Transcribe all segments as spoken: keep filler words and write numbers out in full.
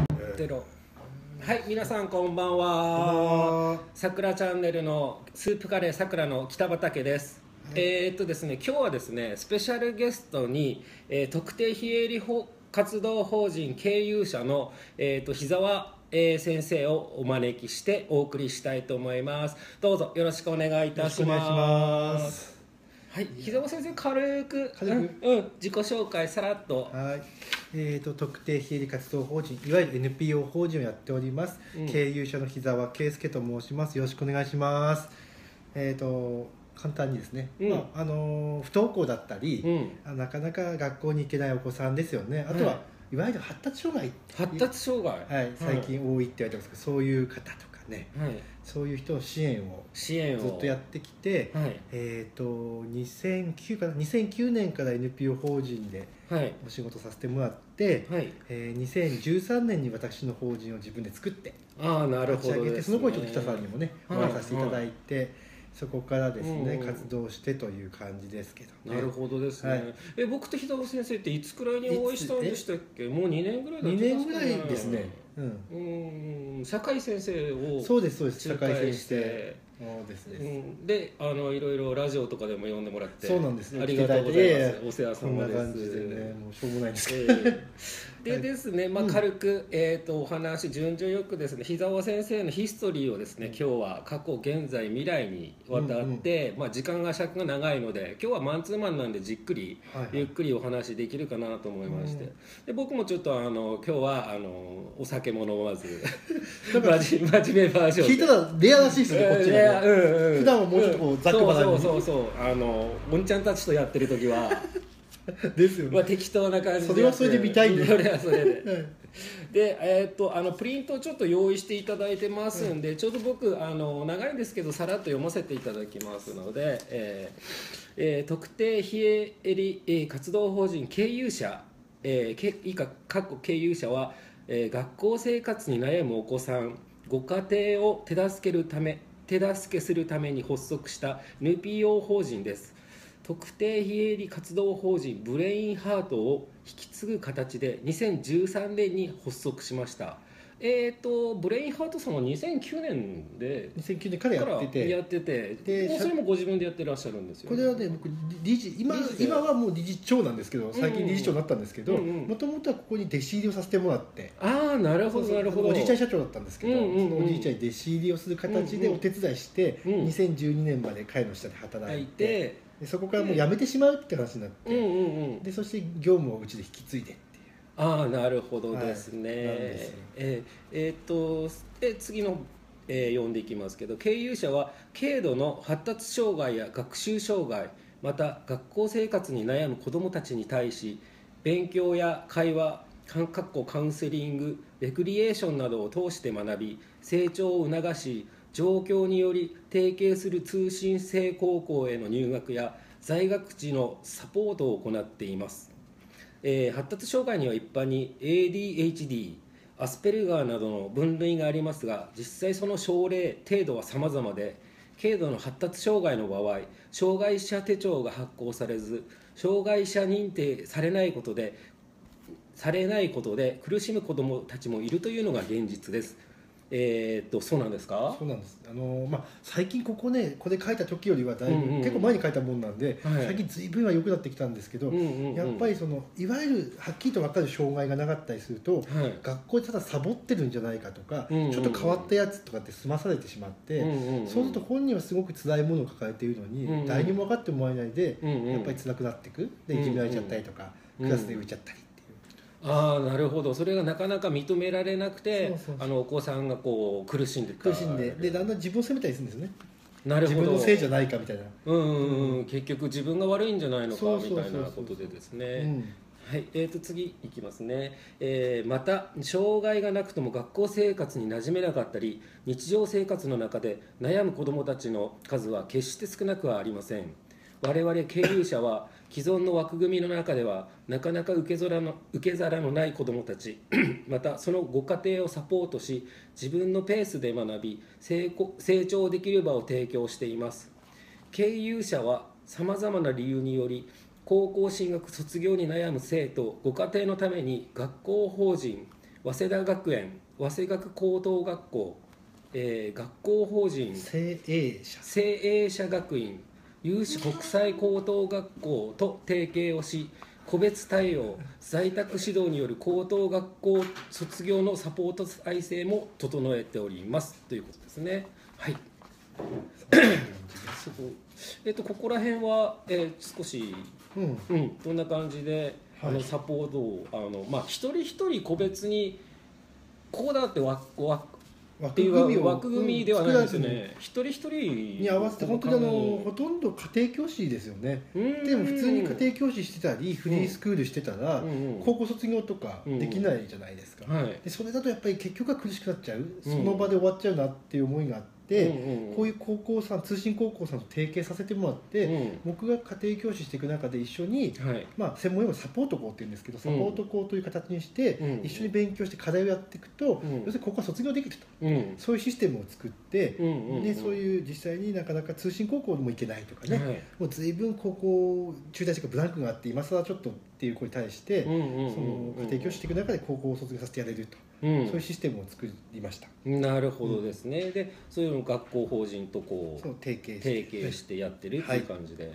ゼロ。はい、皆さんこんばんは。さくらチャンネルのスープカレーさくらの北畠です。はい、えー、っとですね、今日はですね、スペシャルゲストに、えー、特定非営利活動法人経由者の、えー、っと日沢、えー、先生をお招きしてお送りしたいと思います。どうぞよろしくお願いいたします。はい、日沢先生軽く軽く、うんうん、自己紹介さらっと。 はい、えーと、特定非営利活動法人、いわゆる エヌピーオー 法人をやっております、うん、経由者の日沢圭介と申します。よろしくお願いします。えーと簡単にですね、うん、まああのー、不登校だったり、うん、なかなか学校に行けないお子さんですよね。あとは、はい、いわゆる発達障害発達障害、 はい、最近多いって言われてますけど、そういう方とかね、はい、そういう人の支援を支援をずっとやってきて、はい、えーとにせんきゅうかなにせんきゅうねんから エヌピーオー 法人でお仕事させてもらって、はい、えー、にせんじゅうさんねんに私の法人を自分で作ってあなるほど、ね、 立ち上げて、その頃ちょっと北さんにもねお会いさせていただいて、はいはい、そこからですね、うん、活動してという感じですけどね。 なるほどですね、はい、え僕と日沢先生っていつくらいにお会いしたんでしたっけ？もうにねんぐらいだったんですかね。 にねんぐらいですね。うん、 うん社会先生をそうですそうです仲介してそうですね、 うん、であのいろいろラジオとかでも呼んでもらってそうなんですね、 ありがとうございます、 えー、 お世話様です。こんな感じでね、もうしょうもないですけど、 えー、でですね、まあ、軽く、うん、えー、とお話順序よくですね日沢先生のヒストリーをですね、うん、今日は過去現在未来にわたって、うんうん、まあ、時間が尺が長いので今日はマンツーマンなんでじっくり、はいはい、ゆっくりお話できるかなと思いまして、うん、で僕もちょっとあの今日はあのお酒も飲まず真面目バージョンで聞いたらレアらしいですね、こっちが、ね、うんうん、普段はもうちょっとこうざっくばらんに、 そうそうそうそうあのおんちゃんたちとやってる時はですよね、 まあ、適当な感じでそれはそれで見たいんで、 それはそれでで、えー、っとあのプリントをちょっと用意していただいてますんで、うん、ちょうど僕あの長いんですけどさらっと読ませていただきますので、えーえー、特定非営利活動法人経由者、えー、以下各経由者は、えー、学校生活に悩むお子さんご家庭を手助けるため手助けするために発足した エヌピーオー 法人です。特定非営利活動法人ブレインハートを引き継ぐ形でにせんじゅうさんねんに発足しました。えーと、ブレインハートさんはにせんきゅうねんでにせんきゅうねんからやっててやっててでもうそれもご自分でやってらっしゃるんですよ、ね、 これはね僕理事 今, 今はもう理事長なんですけど、最近理事長になったんですけど、もともとはここに弟子入りをさせてもらって、 ああなるほどなるほど、 おじいちゃん社長だったんですけど、うんうんうん、そのおじいちゃんに弟子入りをする形でお手伝いして、うんうん、にせんじゅうにねんまで会の下で働いて、でそこからもう辞めてしまうって話になって、うんうんうん、でそして業務をうちで引き継いでっていう。 ああなるほどですね、はい、えー、えー、っとで次の、えー、読んでいきますけど、経由者は軽度の発達障害や学習障害また学校生活に悩む子どもたちに対し勉強や会話カウンセリングレクリエーションなどを通して学び成長を促し、状況により提携する通信制高校への入学や在学時のサポートを行っています。えー、発達障害には一般に エーディーエイチディー、アスペルガーなどの分類がありますが、実際その症例、程度は様々で、軽度の発達障害の場合、障害者手帳が発行されず、障害者認定されないことで、されないことで苦しむ子どもたちもいるというのが現実です。えー、っとそうなんですか？ そうなんです。あのーまあ、最近ここねこれ書いた時よりはだいぶ、うんうん、結構前に書いたもんなんで、はい、最近随分は良くなってきたんですけど、うんうんうん、やっぱりそのいわゆるはっきりと分かる障害がなかったりすると、はい、学校でただサボってるんじゃないかとか、うんうんうん、ちょっと変わったやつとかって済まされてしまって、うんうんうん、そうすると本人はすごく辛いものを抱えているのに、うんうん、誰にも分かってもらえないで、うんうん、やっぱり辛くなっていくでいじめられちゃったりとか、うんうん、クラスで浮いちゃったり。 ああなるほど、それがなかなか認められなくて、そうそうそう、あのお子さんがこう苦しんで苦しんででだんだん自分を責めたりするんですね。 なるほど、 自分のせいじゃないかみたいな、 うんうんうん、結局自分が悪いんじゃないのかみたいなことでですね、うん、はい、えー、と次いきますね、えー、また障害がなくとも学校生活に馴染めなかったり日常生活の中で悩む子どもたちの数は決して少なくはありません。我々経由者は既存の枠組みの中ではなかなか受け皿の、受け皿のない子どもたちまたそのご家庭をサポートし自分のペースで学び成長できる場を提供しています。経由者はさまざまな理由により高校進学卒業に悩む生徒ご家庭のために学校法人早稲田学園早稲学高等学校、えー、学校法人精鋭社精鋭社学院有志国際高等学校と提携をし、個別対応在宅指導による高等学校卒業のサポート体制も整えておりますということですね。はいえっとここら辺は、えー、少し、うんうん、どんな感じで、はい、あのサポートをあの、まあ、一人一人個別にここだって枠枠っていう枠組みではないですよね、うん、一人一人に合わせて本当にあのほとんど家庭教師ですよね。でも普通に家庭教師してたりフリースクールしてたら、うんうん、高校卒業とかできないじゃないですか、うんはい、でそれだとやっぱり結局は苦しくなっちゃう、その場で終わっちゃうなっていう思いがあって、うんうん、こういう高校さん通信高校さんと提携させてもらって、うん、僕が家庭教師していく中で一緒に、はいまあ、専門用語サポート校っていうんですけどサポート校という形にして、うん、一緒に勉強して課題をやっていくと、うん、要するにここは卒業できると、うん、そういうシステムを作って、うんうんうん、でそういう実際になかなか通信高校でも行けないとかね、はい、もう随分高校中退してブランクがあって今更ちょっとっていう子に対して、うんうんうんうん、その家庭教師していく中で高校を卒業させてやれると。うん、そういうシステムを作りました。 なるほどですね、うん、でそういうの学校法人とこうそう提携提携してやってるっていう感じで、はい、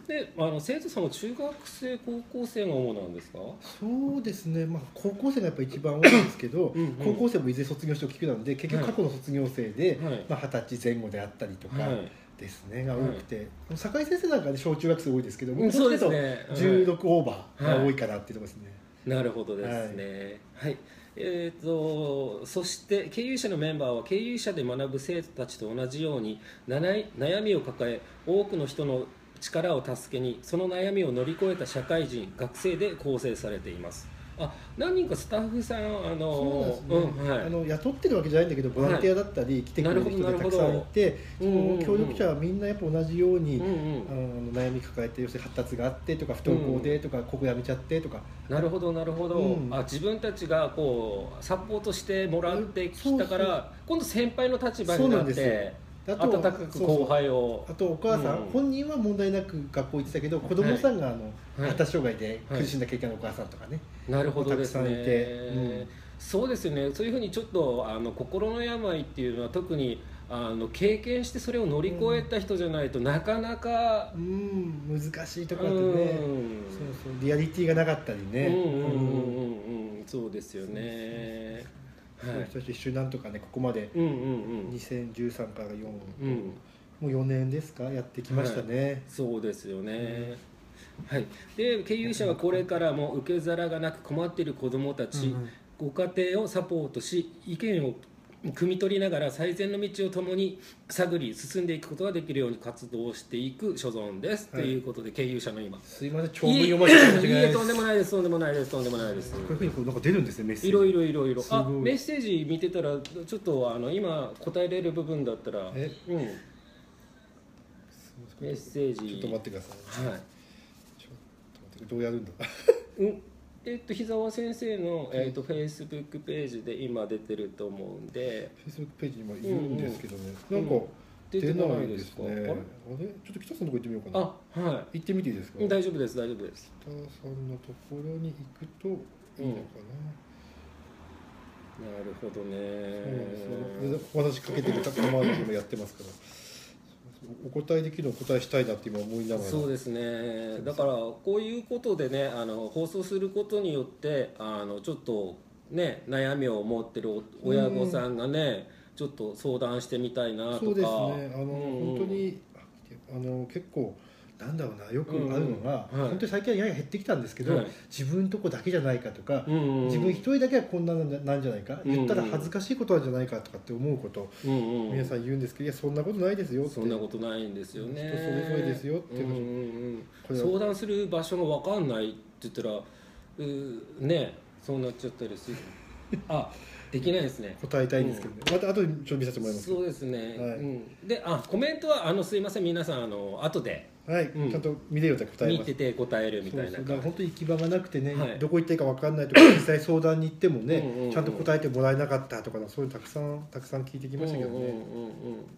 であの生徒さんも中学生高校生が主なんですか？ そうですね、まあ、高校生がやっぱ一番多いんですけどうん、うん、高校生もいずれ卒業して大きくなるので結局過去の卒業生で、はいまあ、はたち前後であったりとか、はいですねが多くて、はい、酒井先生なんかで小中学生多いですけど僕としてとじゅうろくオーバーが多いかなっていうところですね、 はい、なるほどですね、はい、はいえー、とそして経由者のメンバーは経由者で学ぶ生徒たちと同じように悩みを抱え多くの人の力を助けにその悩みを乗り越えた社会人学生で構成されています。あ何人かスタッフさんあの、 ねうんはい、あの雇ってるわけじゃないんだけどボランティアだったり、はい、来てくれる人がたくさんいて、その協力者はみんなやっぱ同じように、うんうん、あの悩み抱えて要するに発達があってとか不登校でとか、うん、ここ辞めちゃってとかなるほどなるほど、うん、あ自分たちがこうサポートしてもらってきたから、うん、今度先輩の立場になってあと温かく後輩をあとお母さん、うん、本人は問題なく学校行ってたけど子供さんがあの、はい、発達障害で苦しんだ経験のお母さんとかね、 はい、なるほどですねたくさんいて、うん、そうですよねそういうふうにちょっとあの心の病っていうのは特にあの経験してそれを乗り越えた人じゃないと、うん、なかなか、 うん、難しいところだってね、うん、そうそうリアリティがなかったりね、うんうんうんうん、そうですよね。 そういう人たち一緒になんとかねここまでにせんじゅうさんからよん、うん、もうよねんですかやってきましたね、はい、 そうですよね、うん、はい、で経由者はこれからも受け皿がなく困っている子どもたち、うんうん、ご家庭をサポートし意見を汲み取りながら最善の道を共に探り進んでいくことができるように活動していく所存です、はい、ということで経由者の今すいません長文読ませて申し訳ないです。とんでもないですとんでもないですとんでもないです。こういうふうにこうなんか出るんですねメッセージいろいろいろいろあメッセージ見てたらちょっとあの今答えれる部分だったらえ、うん、メッセージちょっと待ってください、はい、ちょっと待ってどうやるんだうんえっと、日沢先生の、えっと、フェイスブックページで今出てると思うんでフェイスブックページに今いるんですけどね、うんうん、なんか出ないですね、うん、あれちょっと北さんのとこ行ってみようかなあ、はい、行ってみていいですか？ 大丈夫です大丈夫です北さんのところに行くといいのかな、うん、なるほどねそうです私かけてるたまにもやってますからお答えできるのをお答えしたいなって今思いながらそうですねだからこういうことでねあの放送することによってあのちょっとね悩みを持ってる親御さんがね、うん、ちょっと相談してみたいなとかそうですねあの、うん、本当にあの結構なんだろうなよくあるのが、うんうんはい、本当に最近はやや減ってきたんですけど、はい、自分とこだけじゃないかとか、うんうん、自分一人だけはこんななんじゃないか、うんうん、言ったら恥ずかしいことなんじゃないかとかって思うこと、うんうん、皆さん言うんですけどいやそんなことないですよってそんなことないんですよね人それぞれですよって、うんうんうん、相談する場所が分かんないって言ったらうねそうなっちゃったりするあできないですね答えたいんですけどね、うん、また後でちょっと見させてもらいますそうですね、はいうん、であコメントはあのすいません皆さんあの後ではい、うん、ちゃんと見れると答えます見てて答えるみたいなそうそうだから本当に行き場がなくてね、はい、どこ行っていいか分かんないとか実際相談に行ってもねうんうん、うん、ちゃんと答えてもらえなかったとかそういうのたくさんたくさん聞いてきましたけどね、うんうんうんうん、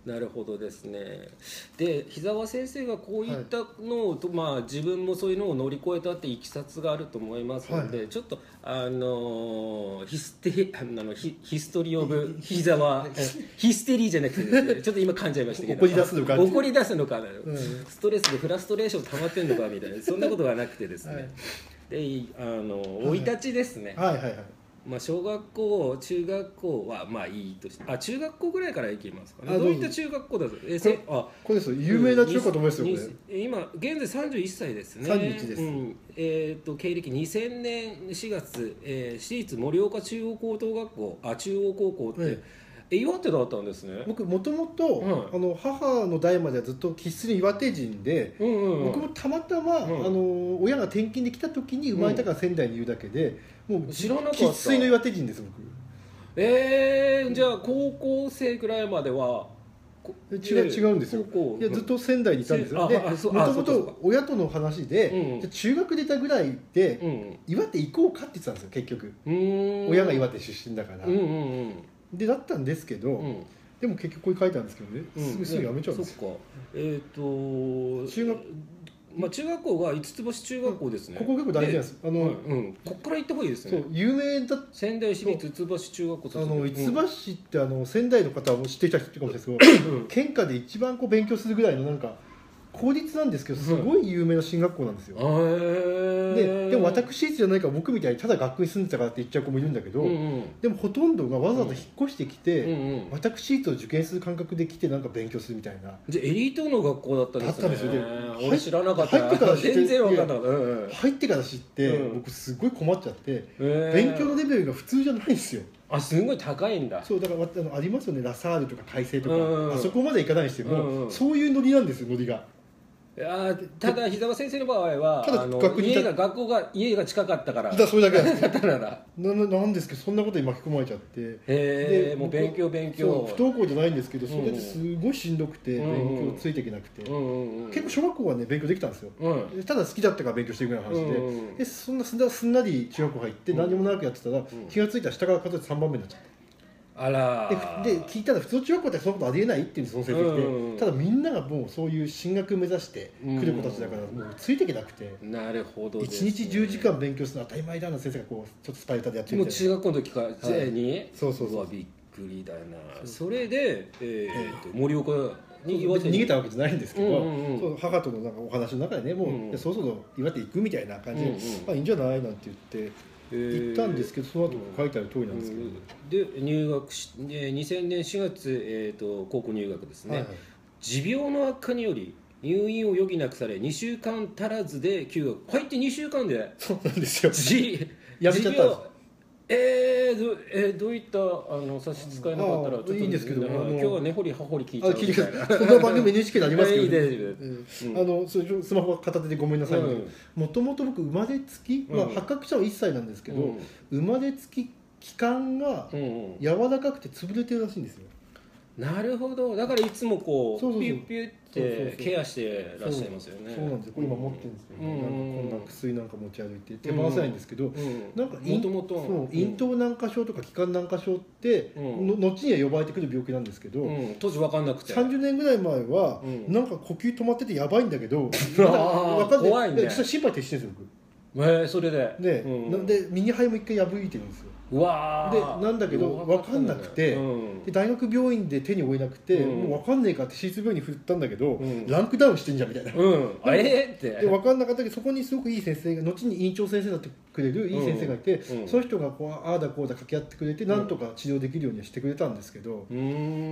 なるほどですね。で日沢先生がこういったのを、はい、まあ、自分もそういうのを乗り越えたっていきさつがあると思いますので、はい、ちょっとあのヒステあの ヒ, ヒストリー・オブ日沢ヒステリーじゃなくてですねちょっと今噛んじゃいましたけど怒り出すのか怒り出すのかな、うん、ストレスでフラストレーション溜まってんのかみたいなそんなことがなくてですね、はい、であの生い立ちですね、 はいはいはい、 まあ、小学校中学校はまあいいとしてあ中学校ぐらいから行きますかね。どういった中学校だとえせあこれですよ有名な中学校と思いますよ、これ今現在さんじゅういっさいですね。 さんじゅういちです、 うんえー、と経歴にせんねんしがつ、えー、私立盛岡中央高等学校あ中央高校って、はいえ岩手だったんですね。 僕もともと母の代まではずっと生粋の岩手人で、うんうんうん、僕もたまたま、うん、あの親が転勤で来た時に生まれたから仙台にいるだけで、うん、もう知らなかった生粋の岩手人です僕。 えー、じゃあ高校生くらいまでは違う違うんですよ。いやずっと仙台にいたんですよ。でもともと親との話で、うん、中学出たぐらいで、うん、岩手行こうかって言ってたんですよ結局。親が岩手出身だから。うんうんうんでだったんですけど、うん、でも結局こう書いたんですけどね、うん、すぐすぐやめちゃうんですよ、 ね、そっかえっ、ー、と中学まあ中学校が五つ星中学校ですね。 ここ結構大事なんです。あの、うんうん、ここから行った方がいいですね。 そう有名だ仙台市立五つ星中学校。 あの五つ星ってあの仙台の方は知っていた人かもしれないですけど、うん、県下で一番こう勉強するぐらいのなんか公立なんですけどすごい有名な進学校なんですよ、うん、で, でも私立じゃないから僕みたいにただ学校に住んでたからって言っちゃう子もいるんだけど、うんうん、でもほとんどがわざわざ引っ越してきて、うんうんうん、私立を受験する感覚で来てなんか勉強するみたいな。 じゃあエリートの学校だったんですね。だったんですよ。で俺知らなかった。 入ってから知って全然分かんなかった、うんうん、 入ってから知って、うん、僕すごい困っちゃって、勉強のレベルが普通じゃないんですよ。 あすごい高いんだ。 そうだからあのありますよねラサールとか開成とか、うんうん、あそこまでいかないにしても、うんうん、そういうノリなんですよノリが。 あただ日沢先生の場合はただあの家が学校が家が近かったからだそれだけなんですだったらななんですけどそんなことに巻き込まれちゃってへえもう勉強勉強不登校じゃないんですけどそれですごいしんどくて、うん、勉強ついていけなくて、うんうんうん、結構小学校はね勉強できたんですよ、うん、ただ好きだったから勉強してるぐらいの話で、うんうん、でそんなすんなすんなり中学校入って何もなくやってたら、うん、気がついたら下から数えてさんばんめになっちゃって。 あらでで聞いたら普通の中学校ってそんなことありえないっていうその成績で、うんうん、ただみんながもうそういう進学目指して来る子たちだからもうついていけなくて、 うん、なるほどですね、いちにちじゅうじかん勉強するのは当たり前だな先生がこうちょっとスパイタでやってるみたいな。 もう中学校の時からJに、はい、 そうそうそううわびっくりだな。それで、えー、と盛岡に岩手に逃げたわけじゃないんですけど、うんうんうん、そう母とのなんかお話の中でねもう、うん、そろそろ岩手行くみたいな感じで、うんうんまあ、いいんじゃないなんて言って行ったんですけど、その後書いてある通りなんですけど、 うん、で入学しにせんねんしがつ、えー、と高校入学ですね、はいはい、持病の悪化により入院を余儀なくされにしゅうかん足らずで休学。入ってにしゅうかんでそうなんですよやめちゃったんですえー、どえー、どういったあの差し支えなかったらちょっといいんですけど、今日は根掘り葉掘り聞いちゃうみたいなこの番組 エヌエイチケー でありますけど、ね、 いいですあのそれスマホ片手でごめんなさい、もともと僕生まれつき、まあ、発覚したのはいっさいなんですけど、うん、生まれつき気管が柔らかくて潰れてるらしいんですよ。 なるほど。だからいつもこうそうそうそうピュッピュってケアしてらっしゃいますよね。 そうなんですよ。これ今持ってるんですけど、ね、うんなんかこんな薬なんか持ち歩いて手放せないんですけど、うん、なんかもともと咽頭軟化症とか気管軟化症って、うん、の後には呼ばれてくる病気なんですけど、うん、 当時分かんなくてさんじゅうねんぐらい前は、うん、なんか呼吸止まっててやばいんだけど、 あ分かんない。怖いね。 実は心肺停止してるんですよ僕。えー、それで。 で、うん、なんで右肺も一回破いてるんですよ。 うわでなんだけど分かんなくて、うん、で大学病院で手に負えなくて、うん、もう分かんねえかって私立病院に振ったんだけど、うん、ランクダウンしてんじゃんみたいな、 うん、あえー、ってで分かんなかったけどそこにすごくいい先生が後に院長先生になってくれるいい先生がいて、うん、その人がこうああだこうだ掛け合ってくれて、うん、なんとか治療できるようにはしてくれたんですけど、うん、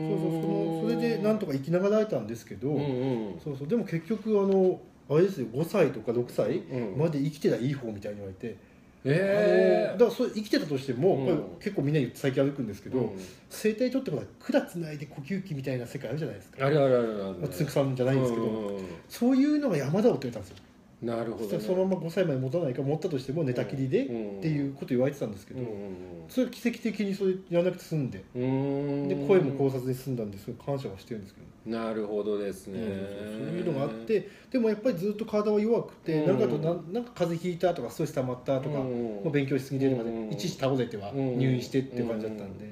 そうそうそのそれでなんとか生きながらえたんですけど、うんうん、そうそうでも結局あのあれですよごさいとかろくさいまで生きてたらいい方みたいに言われて。えー、あのだからそれ生きてたとしても、うん、結構みんな最近歩くんですけど、うん、声帯取ってほら管つないで呼吸器みたいな世界あるじゃないですか。 あるあるあるあるつんくさんじゃないんですけど、うん、そういうのが山だろって言われたんですよ。 なるほど、ね、 そのままごさいまで持たないか持ったとしても寝たきりで、うん、っていうこと言われてたんですけど、うん、それ奇跡的にそれやらなくて済んで、うん、で声も考察で済んだんですごい感謝はしてるんですけど。 なるほどですね、 うん、そういうのがあってでもやっぱりずっと体は弱くて、うん、なんかとななんか風邪ひいたとかストレス溜まったとか、うん、まあ、勉強しすぎてとかで、うん、いちいち倒れては入院してっていう感じだったんで、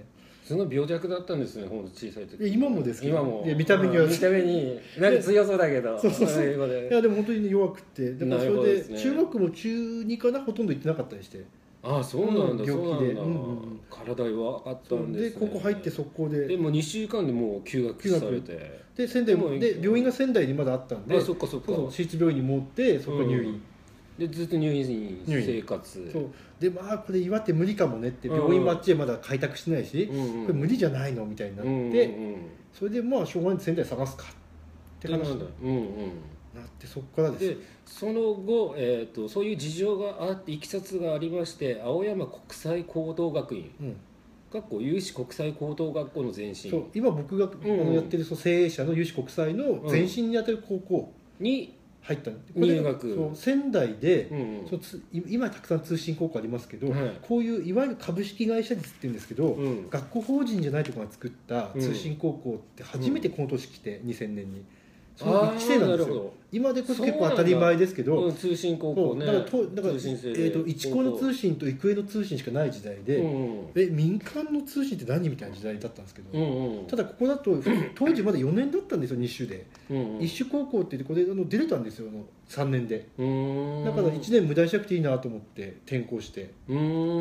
すごい病弱だったんですね、ほんと小さい時。 今もですけど、 今もいや見た目には、 見た目になんか強そうだけどそうそうそう、 英語で。 いやでも本当に弱くて、だからそれで、 ね、 中学も中にかな、ほとんど行ってなかったりして。 ああそうなんだ、うん、そうなんだ、うんうん、体弱かったんですね。 で高校入って速攻で、 でもにしゅうかんでもう休学されて、 で仙台もで病院が仙台にまだあったんで、 あそっかそっか、 そうそう私立病院に持ってそこ入院、 うん、でずっと入院生活。 そうで、まあこれ岩手無理かもねって、病院もあっちでまだ開拓してないし、うんうん、これ無理じゃないのみたいになって、うんうんうん、それでまあしょうがない仙台探すかって話になってそこからです。 でその後、えーと、そういう事情があっていきさつがありまして、青山国際高等学院、うん、学校有志国際高等学校の前身、 そう今僕が、うんうん、やってるそう経営者の有志国際の前身にあたる高校に入ったんです、 うん、入学。 そう仙台で、うんうん、そうつ今たくさん通信高校ありますけど、はい、こういういわゆる株式会社率っていうんですけど、うん、学校法人じゃないところが作った通信高校って初めてこの年来て、うん、にせんねんに。そのいちせいなんですよ。今でこそ結構当たり前ですけど、 うん、通信高校ね、 だからとだから、えー、と一高の通信と育英の通信しかない時代で、うんうん、え民間の通信って何みたいな時代だったんですけど、うんうん、ただここだと当時まだよねんだったんですよ、日種で、うんうん、一種高校って言ってこれあの出れたんですよ、さんねんで。だからいちねん無駄にしなくていいなと思って転校して、 う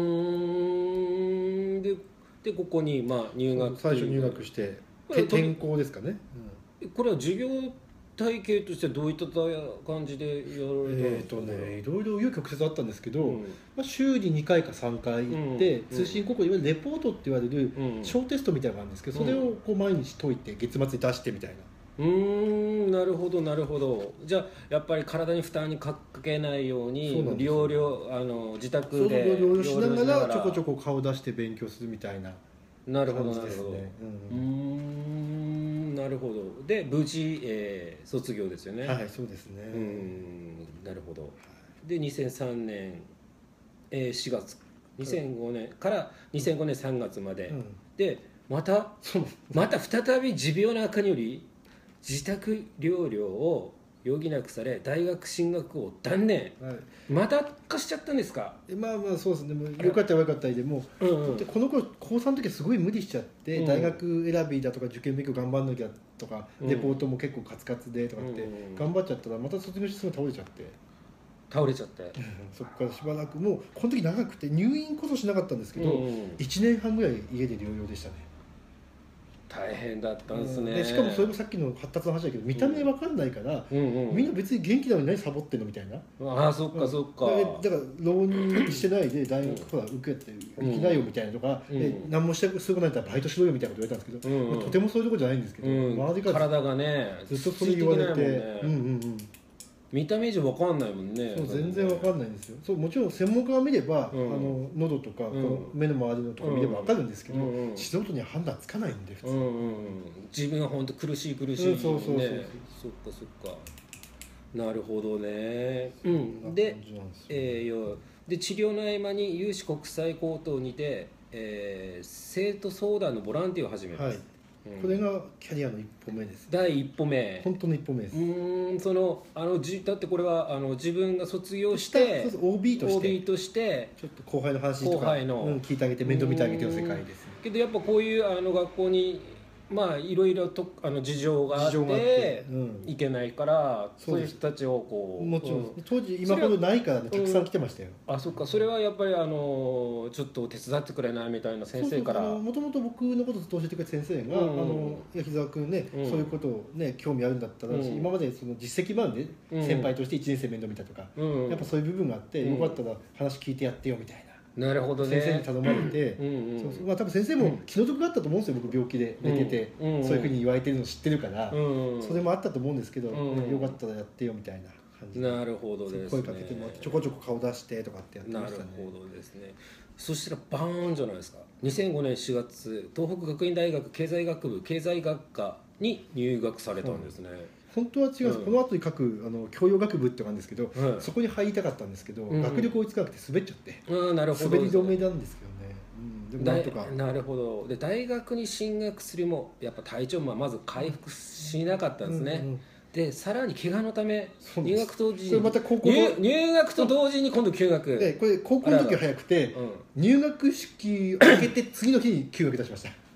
ーん で, でここにまあ入学、 最初入学して転校ですかね、 うん、これは授業体系としてどういった感じでやられたんですか？ えーとね、いろいろ紆余曲折あったんですけど、うんまあ、週ににかいかさんかい行って、うん、通信高校いわゆるレポートって言われる小テストみたいなのがあるんですけど、それをこう毎日解いて月末に出してみたいな。 うーんなるほどなるほど。じゃあやっぱり体に負担にかけないように療養あの自宅で療養しながらちょこちょこ顔出して勉強するみたいな。 なるほどなるほど、うん、うーんなるほど。で無事、えー、卒業ですよね。 はいそうですね。 うんなるほど。でにせんさんねん、えー、しがつにせんごねんからにせんごねんさんがつまで、うん、でまたまた再び持病の悪化により自宅療養を余儀なくされ大学進学を断念、はい、また悪化しちゃったんですか？ まあまあそうですね。もうよかったらよかったりでもう、うんうん、この頃高さんの時はすごい無理しちゃって、うん、大学選びだとか受験勉強頑張んなきゃとか、うん、レポートも結構カツカツでとかって頑張っちゃったらまた卒業してすぐ倒れちゃって倒れちゃってそこからしばらくもうこの時長くて入院こそしなかったんですけど、うんうん、いちねんはんぐらい家で療養でしたね。 大変だったんですね、 うん、でしかもそれもさっきの発達の話だけど見た目わかんないから、うんうんうん、みんな別に元気なのに何サボってんのみたいな。 ああそっかそっか、 うん、だから浪人してないで大学ほら受けて行きなよみたいなとか、うん、何もしてすぐないったらバイトしろよみたいなこと言われたんですけど、うんうん、とてもそういうところじゃないんですけど、うん、周りから体がねずっとそれ言われて、ねうんうんうん、見た目以上わかんないもんね。 そう全然わかんないんですよ。そうもちろん専門家が見れば、うん、あの喉とか、うん、この目の周りのところ見ればわかるんですけど、うんうん、素人には判断つかないんで普通、うんうん、 自分は本当苦しい苦しい、ね、うん、そうそうそうそうそっかそっかなるほどね、うん、で, で、えー、で治療の合間に有志国際高等にて、えー、生徒相談のボランティアを始めます、はいうん、これがキャリアの一歩目です、ね、 第一歩目本当の一歩目です。 うんそのあのじだってこれはあの自分が卒業してそうそう オービー としてオービー としてちょっと後輩の話とか後輩の、うん、聞いてあげて面倒見てあげての世界です、ね、 けどやっぱこういうあの学校にまあいろいろとあの事情があって、うん、いけないからそういう人たちをこうもちろん、うん、当時今ほどないからねたくさん来てましたよ、 うん、あそっかそれはやっぱりあのちょっと手伝ってくれないみたいな先生からもともと僕のことずっと教えてくれた先生が、うん、あの焼澤君ね、うん、そういうことをね興味あるんだったら、うん、今までその実績版で先輩としていちねん生面倒見たとか、うん、やっぱそういう部分があって、うん、よかったら話聞いてやってよみたいな。 なるほどね、 先生に頼まれて、うんうんそうそうまあ、多分先生も気の毒があったと思うんですよ、僕病気で寝てて、うんうん、そういうふうに言われてるの知ってるから、うんうん、それもあったと思うんですけど、うんうん、よかったらやってよみたいな感じでなるほどです、ね、 声かけてもらってちょこちょこ顔出してとかってやってましたね。 なるほどですね。そしたらバーンじゃないですか。にせんごねんしがつ東北学院大学経済学部経済学科に入学されたんですね、うん本当は違うんです、うん、この後に書くあの教養学部ってのがあるんですけど、うん、そこに入りたかったんですけど、うん、学力追いつかなくて滑っちゃって、うん、なるほど滑り止めなんですけどね、うん、でもなんとかなるほど。で大学に進学するもやっぱ体調もまず回復しなかったんですね、うんうんうん、でさらに怪我のため入学と同時にまた高校入, 入学と同時に今度休学でこれ高校の時は早くて、うん、入学式を明けて次の日に休学いたしました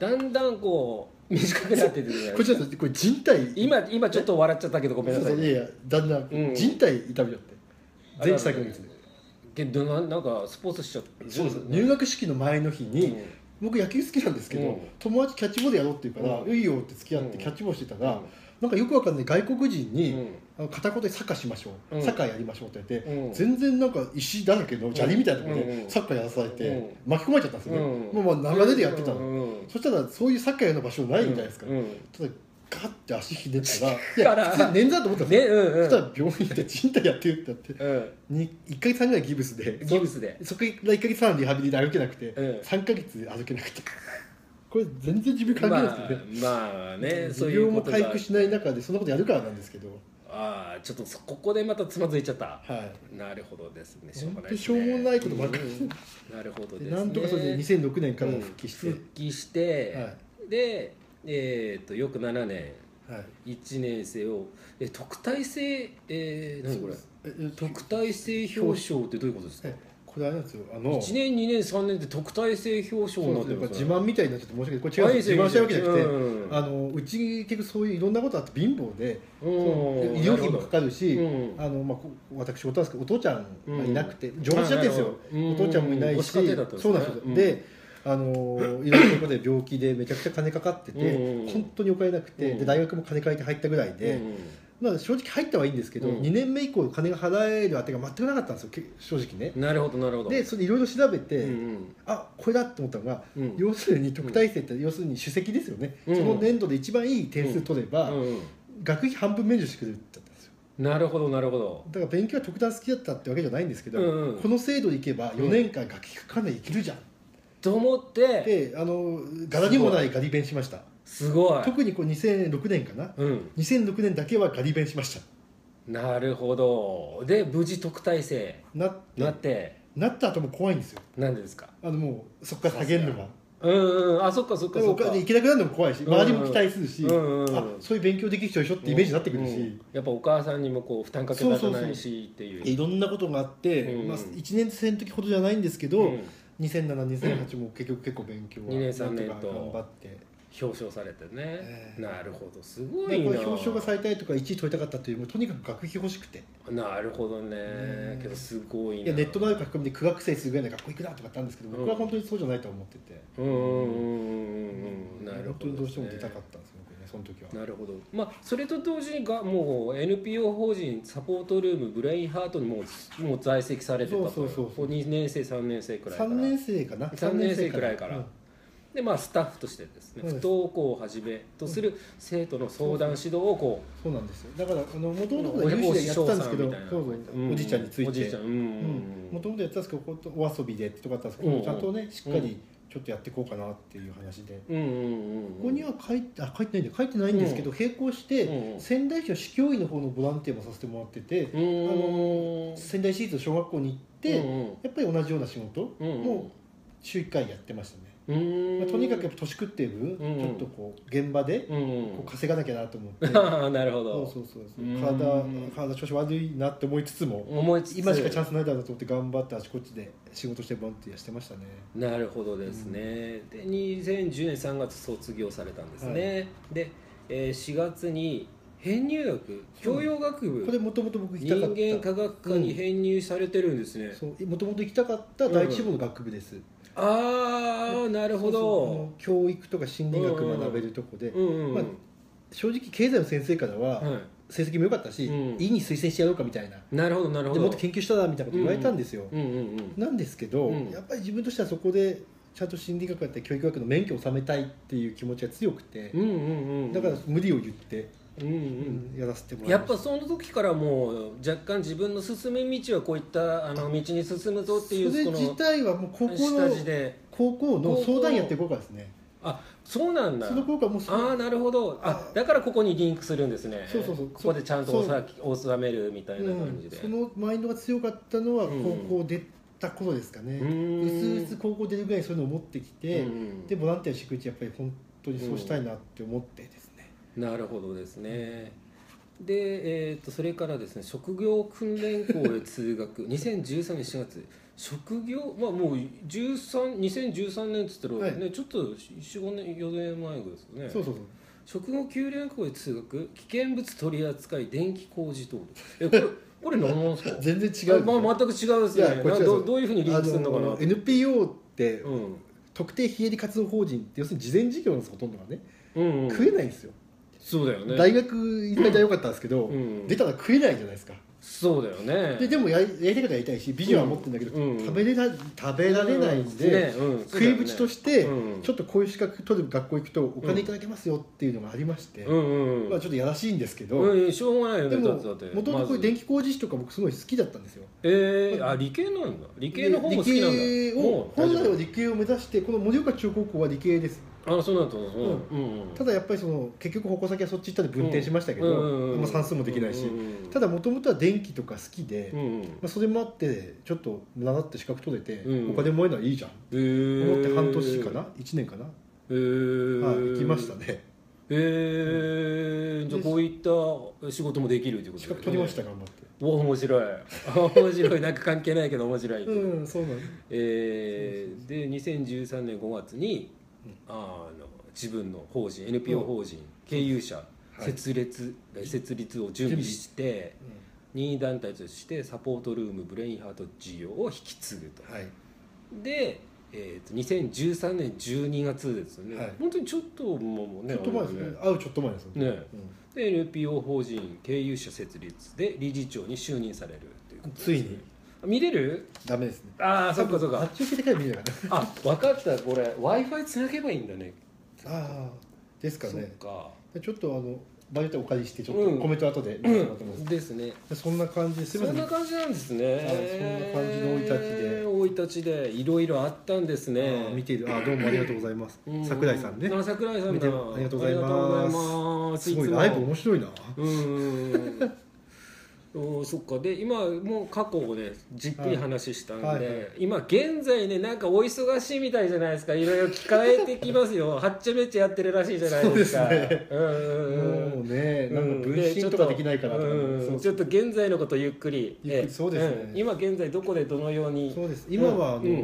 だんだんこう短くなっててねこれちょっとこれ人体今今ちょっと笑っちゃったけどごめんなさい。 そうそういやいやだんだんうん人体痛めちゃって全治さんかげつでけどななんかスポーツしちゃってそうそう入学式の前の日に、うん、僕野球好きなんですけど、うん、友達キャッチボールやろうって言うから「うん、いいよ」って付き合ってキャッチボールしてたら、うん、なんかよくわかんない外国人に、うんあの片言でサッカーしましょう、うん、サッカーやりましょうって言って、うん、全然なんか石だらけの砂利みたいなところでサッカーやらされて、うん、巻き込まれちゃったんですよね、うん、もうまあ流れでやってたの、うん、そしたらそういうサッカーやる場所ないみたいですから、うん、ただガッて足ひねったらいや普通捻挫だと思ったんですよ、ねうんうん、そしたら病院で人体やってるってやって、うん、いっかげつはんぐらいギブスでギブスでそこからいっかげつはんリハビリで歩けなくて、うん、さんかげつで歩けなくてこれ全然自分関係ないですけどね、 まあ、まあねそういうことが持病も回復しない中でそんなことやるからなんですけどああちょっとここでまたつまずいちゃった、 はい、 なるほどですねしょうがないですねしょうもないことばっかり、うん、 なるほどですねなんとかそれでにせんろくねんから復帰して、 うん、復帰して、はい、で、えー、とよくななねん、はい、いちねん生をえ特待生、えー、何これ特待生表彰ってどういうことですか？ これあれなんですよあのいちねんにねんさんねんって特待生表彰になってるんです自慢みたいになっちゃって申し訳ないこれ違うんです自慢したわけじゃなくて、うん、あのうち結局そういういろんなことあって貧乏で、うん、医療費もかかるし、うんあのまあ、私事なんですけどお父ちゃんがいなくて、うん、上手だってんですよ、うん、お父ちゃんもいないし、うん、そうなんですよ、うん、であのいろんなことで病気でめちゃくちゃ金かかってて、うん、本当にお金なくて、うん、で大学も金借りて入ったぐらいで、うんまあ、正直入ったはいいんですけど、うん、にねんめ以降金が払える当てが全くなかったんですよ正直ね。 なるほどなるほど。 でそれでいろいろ調べて、うんうん、あこれだと思ったのが、うん、要するに特待生って、うん、要するに首席ですよね、うん、その年度で一番いい点数取れば、うんうん、学費半分免除してくれるって言ったんですよ。 なるほどなるほど。 だから勉強は特段好きだったってわけじゃないんですけど、うんうん、この制度でいけばよねんかん学費かかんないでいけるじゃん、うん、 と思ってであの柄にもないガリ勉しました。 すごい。 特にこうにせんろくねんかな、うん、にせんろくねんだけはガリ勉しました。 なるほど。で無事特待生なってなってなった後も怖いんですよ。 なんでですか？あのもうそこから下げるのがうんうんあそっかそっかそっか。 で行けなくなるのも怖いし周りも期待するし、うんうん、あそういう勉強できる人でしょってイメージになってくるし、うんうん、 やっぱお母さんにもこう負担かけたくないしっていういろんなことがあって、うんまあ、いちねん生の時ほどじゃないんですけど、うん、にせんなな、にせんはちも結局結構勉強はにねんさんねんと頑張って表彰されてね、えー、なるほどすごいな。表彰がされたいとかいちい取りたかったというよりもとにかく学費欲しくて。 なるほどね、ねけどすごいな。 いやネットのある書き込みで苦学生するぐらいの学校行くなとかあったんですけど、うん、僕は本当にそうじゃないと思っててうんうんうんうんなるほど、ね、本当にどうしても出たかったんですよねその時は。 なるほど。まあそれと同時にがもう エヌピーオー 法人サポートルームブレインハートにもうもう在籍されてたと。そうそうそうにねん生さんねん生くらいからさんねん生かなさんねん生くらいから、うんでまあ、スタッフとしてですね、不登校をはじめとする生徒の相談指導をこうそうなんですよ。だからあの元々有志でやってたんですけど、おじいちゃんについてもともとやってたんですけどお遊びでってとこあったんですけど、ちゃんとねしっかりちょっとやっていこうかなっていう話で、ここには書いてあ書いてないんで書いてないんですけど、並行して仙台市の市教委の方のボランティアもさせてもらってて、あの仙台市立の小学校に行ってやっぱり同じような仕事も週いっかいやってましたね。うんまあ、とにかくやっぱ年食ってる分、うん、ちょっとこう現場でこう稼がなきゃなと思って、うん、 なるほど。 そうそうそうそう体体調子悪いなって思いつつも思いつつ今しかチャンスないだろうと思って頑張ってあちこちで仕事してボランティアしてましたね。 なるほどですね、うん、でにせんじゅうねんさんがつ卒業されたんですね、はい、で、えー、しがつに編入学教養学部、 これもともと僕行きたかった人間科学科に編入されてるんですね。 もともと行きたかった第一志望の学部です、うんああなるほど。そうそう教育とか心理学学べるとこで、うんうんうんまあ、正直経済の先生からは成績も良かったし、うん、いいに推薦してやろうかみたいな。 なるほどなるほど。 でもっと研究したらみたいなこと言われたんですよ、うんうんうんうん、なんですけど、うん、やっぱり自分としてはそこでちゃんと心理学やって教育学の免許を収めたいっていう気持ちが強くて、うんうんうん、だから無理を言ってうんうん、やらせてもらいました。 やっぱその時からもう若干自分の進む道はこういったあの道に進むぞっていうそれ自体はもう高校の高校の相談やっていこうかですね。 あそうなんだ。 その効果もああなるほど。あだからここにリンクするんですね。そうそうそう。ここでちゃんと収めるみたいな感じで、 うん、そのマインドが強かったのは高校出た頃ですかね。うすうす高校出るぐらいそういうのを持ってきて、うん、でボランティアしていくうちやっぱり本当にそうしたいなって思ってですね。 なるほどですね。 で、えー、とそれからですね職業訓練校へ通学にせんじゅうさんねんしがつ職業、まあ、もうじゅうさんにせんじゅうさんねんっつったら、ねはい、ちょっとよん、ごねんよねんまえですよね。 そうそうそう。 職業訓練校へ通学危険物取り扱い電気工事等えこれこれ何なんですか全然違う、 まあ、全く違うですね。ど, どういうふうにリンクするのかな。 エヌピーオー って、うん、特定非営利活動法人って要するに事前事業なんですほとんどがね、うんうん、食えないんですよ。 そうだよね。 大学行ったらよかったんですけど、うん、出たら食えないじゃないですか。 そうだよね。 で, でもや り, やりたいことやりたいしビジョンは持ってるんだけど、うん、食べれな食べられないんで、うんねうんね、食いぶちとして、うん、ちょっとこういう資格取る学校行くとお金いただけますよっていうのがありまして、うんまあ、ちょっとやらしいんですけど、 うん、しょうがないよね。 でももともとこういう電気工事士とか僕すごい好きだったんですよ。 えー、あ理系なんだ。理系の方も好きなんだ。 理系を本来は理系を目指してこの盛岡中央高校は理系です。 あそうなんだ、うんうんうん、ただやっぱりその結局矛先はそっち行ったんで分転しましたけど、うんまあ、算数もできないし、うん、ただもともとは電気とか好きで、うんまあ、それもあってちょっと習って資格取れて、うん、お金もらえるのはいいじゃん、えー、思って半年かないちねんかな、えーはい、行きましたね。 えー、じゃあこういった仕事もできるということですね。資格取りました。頑張って。 お面白い面白い。なんか関係ないけど面白い。 うんそうなんです。 えー、でにせんじゅうさんねんごがつに、うん、あの自分の法人 エヌピーオー 法人、うん、経由者、はい、設立設立を準備して、うん、任意団体としてサポートルームブレインハート事業を引き継ぐと、はい、で、えー、とにせんじゅうさんねんじゅうにがつですよね、はい、本当にちょっともうねちょっと前ですね。会うちょっと前ですよね。ね、 うん、で エヌピーオー 法人経由者設立で理事長に就任されるということです、ね、 ついに見れる？ ダメですね。 ああそっかそっか。 あっち受けてから見れるかな。 あ分かった。これ Wi-Fi つなげばいいんだね。 ああですかね。 そっか。 ちょっとあの場合によってお借りしてちょっとコメント後で見せてもらってます、うん、 ですね。 そんな感じです。 そんな感じなんですね。 そんな感じの生い立ちで生い立ちでいろいろあったんですね。 見ている。あどうもありがとうございます。うん、桜井さんね。 あ桜井さんだ。 ありがとうございます。すごいライブ面白いな。うんおそっか。で今もう過去をねじっくり話したんで、はいはいはい、今現在ねなんかお忙しいみたいじゃないですか。いろいろ聞かれてきますよ。はっちゃめっちゃやってるらしいじゃないですか。そうですね。うんもうねなんか分身とかできないからとか、うん、ちょっと現在のことゆっくり。 ゆっくりそうですね、 うん、今現在どこでどのように。 そうです。今はあの、うん、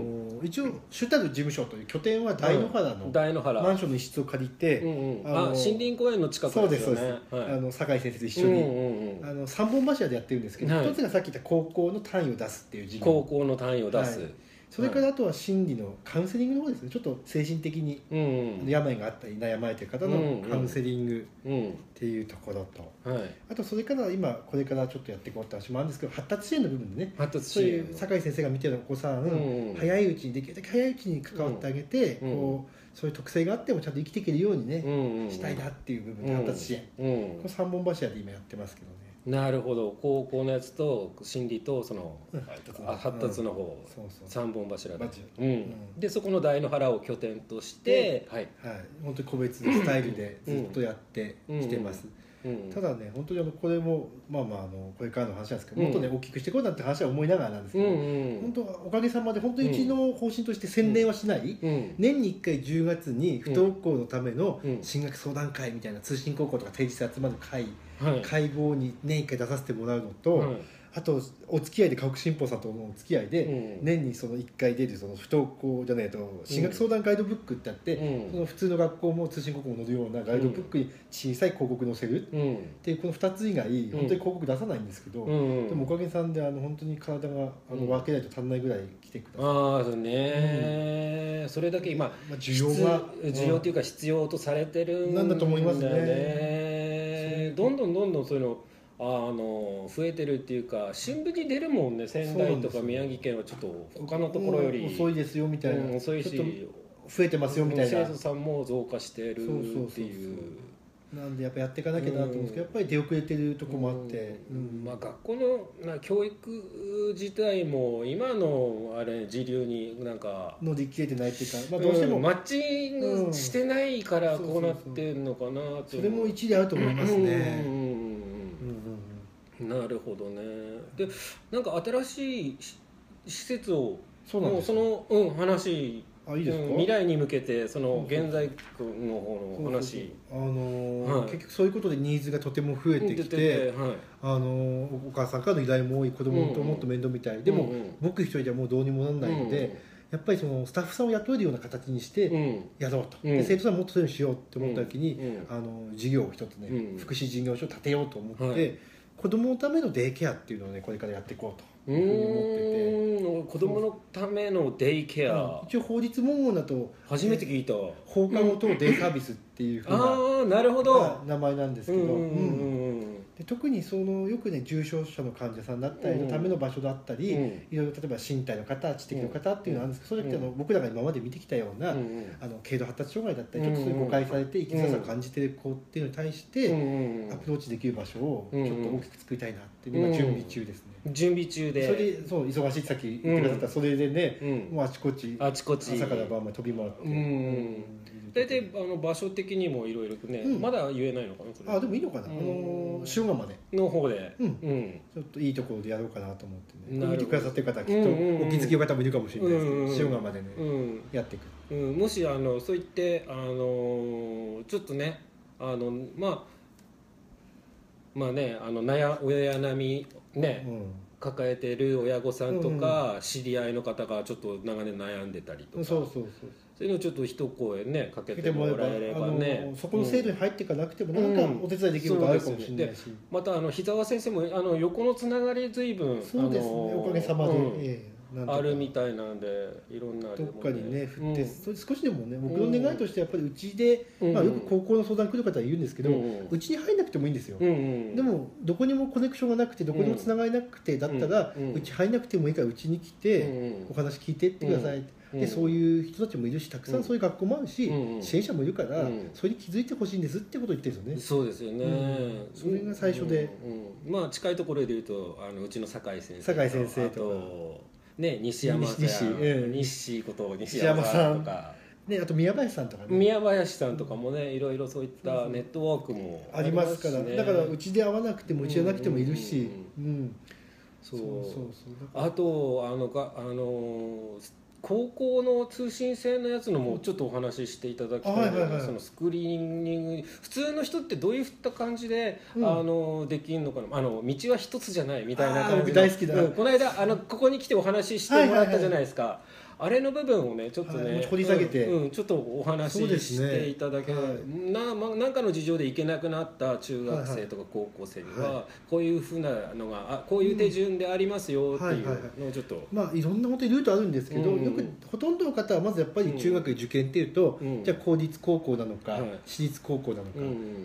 一応主たる事務所という拠点は大野原の大野原マンションの一室を借りて、 うんうん、あの森林公園の近くですよね。そうですそうです、はい、あの酒井先生と一緒に、うんうんうん、あの三本柱でやってるんですけど、はい、一つがさっき言った高校の単位を出すっていう事業。 高校の単位を出す、はい、 それからあとは心理のカウンセリングの方ですね。ちょっと精神的に病があったり悩まれている方のカウンセリングっていうところと、はい、あとそれから今これからちょっとやっていこうって話もあるんですけど、発達支援の部分でね、発達支援、そういう酒井先生が見てるお子さん、うん、早いうちにできるだけ早いうちに関わってあげて、うん、こうそういう特性があってもちゃんと生きていけるようにね、うん、したいなっていう部分で発達支援、うん、このさんぼん柱で今やってますけどね。 なるほど。高校のやつと心理とその、うん、発達の方、うん、そうそうさんぼん柱で、うんうん、でそこの大野原を拠点として、 はいはい、本当に個別のスタイルでずっとやってきてます、うんうんうん、ただね本当にあのこれもまあまああのこれからの話なんですけど、うん、もっとね大きくしていこうなんて話は思いながらなんですけど、うんうん、本当おかげさまで本当にうちの方針として宣伝はしない、うん、年にいっかいじゅうがつに不登校のための進学相談会みたいな通信高校とか定時で集まる会、はい、会合に年いっかい出させてもらうのと、はい、あとお付き合いで家屋新報さんとのお付き合いで、うん、年にそのいっかい出るその不登校じゃないと進学相談ガイドブックってあって、うん、その普通の学校も通信高校も載るようなガイドブックに小さい広告載せる、うん、っていうこのふたつ以外本当に広告出さないんですけど、うん、でもおかげさんであの本当に体があの分けないと足んないぐらい来てください。 ああそうね、うん、それだけ今、まあ、需要が需要っていうか必要とされてるんだよね。 なんだと思いますね。 どんどんどんどんそういうのあの増えてるっていうか新聞に出るもんね。仙台とか宮城県はちょっと他のところより遅いですよみたいな、 うん、遅いし増えてますよみたいな、 生徒さんも増加してるっていう。そうそうそうそうなんでやっぱやっていかなきゃなと思うんですけど、やっぱり出遅れてるとこもあって、 うんうんまあ、学校のな教育自体も今のあれ時流になんか乗り切れてないっていうか、まあ、どうしても、 うん、マッチングしてないからこうなってるのかなと。 それも一理あると思いますね。 なるほどね。でなんか新しい施設をそうなんですもうその、うん、話あ、いいですか、 うん、未来に向けてその現在の方の話、 あのーはい、 結局そういうことでニーズがとても増えてきて、はい、あのー、お母さんからの依頼も多い、子供ともっと面倒見たい、うんうん、でも、うんうん、僕一人ではもうどうにもならないので、うんうん、やっぱりそのスタッフさんを雇えるような形にしてやろうと、うん、で生徒さんもっとそういうのしようって思った時に、うんうん、あの事業を一つね、うん、福祉事業所を立てようと思って、はい、子供のためのデイケアっていうのをねこれからやっていこうというふうに思ってて、 子供のためのデイケア、 うん、一応法律文言だと初めて聞いた放課後等デイサービスっていうふうな、 あ、なるほど、 名前なんですけど、で特にそのよくね重症者の患者さんだったりのための場所だったり、うん、いろいろ例えば身体の方、知的の方っていうのがあるんですけど、それってあの僕らが今まで見てきたような、うん、あの軽度発達障害だったりちょっとそういう誤解されて生きづらさを感じている子っていうのに対してアプローチできる場所をちょっと大きく作りたいなっていう今準備中ですね。 準備中で、 それでそう忙しいってさっき言ってくださった、うん、それでね、うん、もうあちこちあちこち朝から晩まで飛び回って、うん、 大体あの場所的にもいろいろね、うん、まだ言えないのかな、それ。 あ、でもいいのかな、あの塩釜での方で、 うんうん、ちょっといいところでやろうかなと思ってね、見てくださってる方はきっとお気づきの方もいるかもしれないですけど、うんうん、塩釜でね、うん、やっていく、 うん、もしあのそう言ってあのちょっとねあのまあまあね、あの悩親悩みね、うん、抱えている親御さんとか、うん、知り合いの方がちょっと長年悩んでたりとか、 そうそうそう、 そういうのをちょっと一声ねかけてもらえればね、 そこの制度に入っていかなくても何かお手伝いできることあるかもしれないし、うん、 またあの日沢先生もあの横のつながり随分そうですね、おかげさまで、うんええあるみたいなんで、いろんな、ね、 どっかにね振って、うん、少しでもね僕の願いとしてやっぱりうちで、うんまあ、よく高校の相談来る方は言うんですけどうち、うん、に入んなくてもいいんですよ、うんうん、でもどこにもコネクションがなくてどこにもつながりなくて、だったらうち入んなくてもいいからうちに来てお話聞いてってください、でそういう人たちもいるし、たくさんそういう学校もあるし、うん、支援者もいるから、うん、それに気づいてほしいんですってことを言ってるんですよね。 そうですよね、 うん、それが最初で、 うんうん、まあ近いところで言うとあのうちの酒井先生酒井先生ととね、西山さん、 西、うん、 西こと西山さんとか、 ね、あと宮林さんとかね、 宮林さんとかもね、いろいろそういったネットワークもありますから、だからうちで会わなくてもうちじゃなくてもいるし、うん、うんうん、 そうそうそうそう、あとあのかあの高校の通信制のやつのもちょっとお話ししていただきたいので、はいはい、そのスクリーニング、普通の人ってどういった感じで、うん、あのできるのかな、あの道は一つじゃないみたいな感じで、 大好きだ、 うん、この間あのここに来てお話ししてもらったじゃないですか、はいはいはい、あれの部分をねちょっとね、はい、 掘り下げて、 うんうん、ちょっとお話ししていただけ、ね、はい、なま、なんかの事情で行けなくなった中学生とか高校生には、はいはい、こういうふうなのがあこういう手順でありますよっていうのをちょっと、 まあいろんな本当にルートあるんですけど、うん、よくほとんどの方はまずやっぱり中学受験っていうと、うん、じゃあ公立高校なのか、はい、私立高校なのか、うん、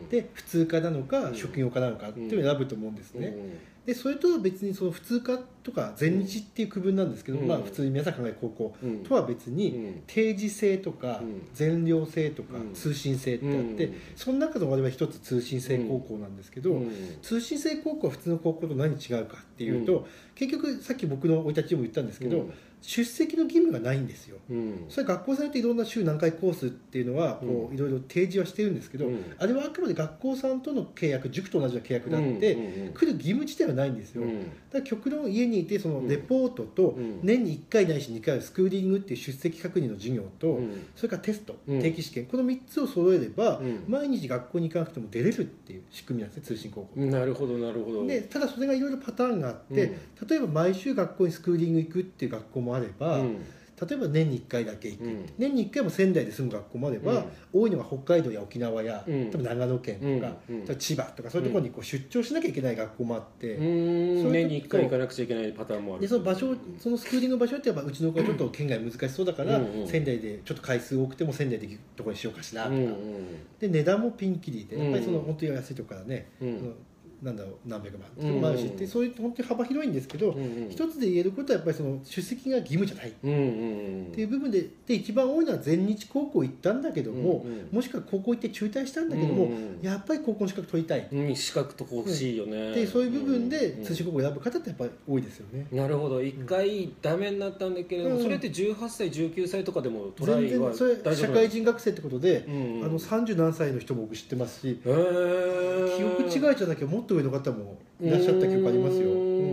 で普通科なのか、うん、職業科なのかっていうのを選ぶと思うんですね、うんうん、でそれと別にその普通科とか全日っていう区分なんですけど、うんまあ、普通に皆さん考える高校とは別に定時制とか全寮制とか通信制ってあって、その中の我々一つ通信制高校なんですけど、通信制高校は普通の高校と何違うかっていうと、結局さっき僕の生い立ちでも言ったんですけど、出席の義務がないんですよ、うん、それ学校さんによっていろんな週何回コースっていうのはこういろいろ提示はしてるんですけど、うん、あれはあくまで学校さんとの契約、塾と同じような契約であって、うん、来る義務自体はないんですよ、うん、だから極論家にいてそのレポートと年にいっかいないしにかいスクーリングっていう出席確認の授業と、うん、それからテスト、定期試験、このみっつを揃えれば、うん、毎日学校に行かなくても出れるっていう仕組みなんですね、通信高校。 なるほどなるほど。 でただそれがいろいろパターンがあって、うん、例えば毎週学校にスクーリング行くっていう学校もあれば、うん、例えば年にいっかいだけ行く、うん、年にいっかいも仙台で住む学校もあれば、うん、多いのが北海道や沖縄や、うん、多分長野県とか、うん、千葉とかそういうところにこう出張しなきゃいけない学校もあって、うん、 そう年にいっかい行かなくちゃいけないパターンもある。 でその場所、そのスクーリングの場所ってやっぱうちの子はちょっと県外難しそうだから、うん、仙台でちょっと回数多くても仙台で行くところにしようかしらとか、うん、で値段もピンキリでやっぱりその本当に安いところからね、うんなんだろう何百万とかもあるし、うん、そういう本当に幅広いんですけど、うんうん、一つで言えることはやっぱりその出席が義務じゃない、うんうん、っていう部分で、で一番多いのは全日高校行ったんだけども、うんうん、もしくは高校行って中退したんだけども、うんうん、やっぱり高校の資格取りたい、 うん、資格と欲しいよね、うん、 でそういう部分で通信高校を選ぶ方ってやっぱり多いですよね。 なるほど、一回ダメになったんだけれども、うん、それってじゅうはっさいじゅうきゅうさいとかでもトライは大丈夫？全然それ社会人学生ってことで、うんうん、あのさんじゅうなんさいの人も僕知ってますし、記憶違いじゃなきゃもっと上の方もいらっしゃった記憶ありますよ、うん、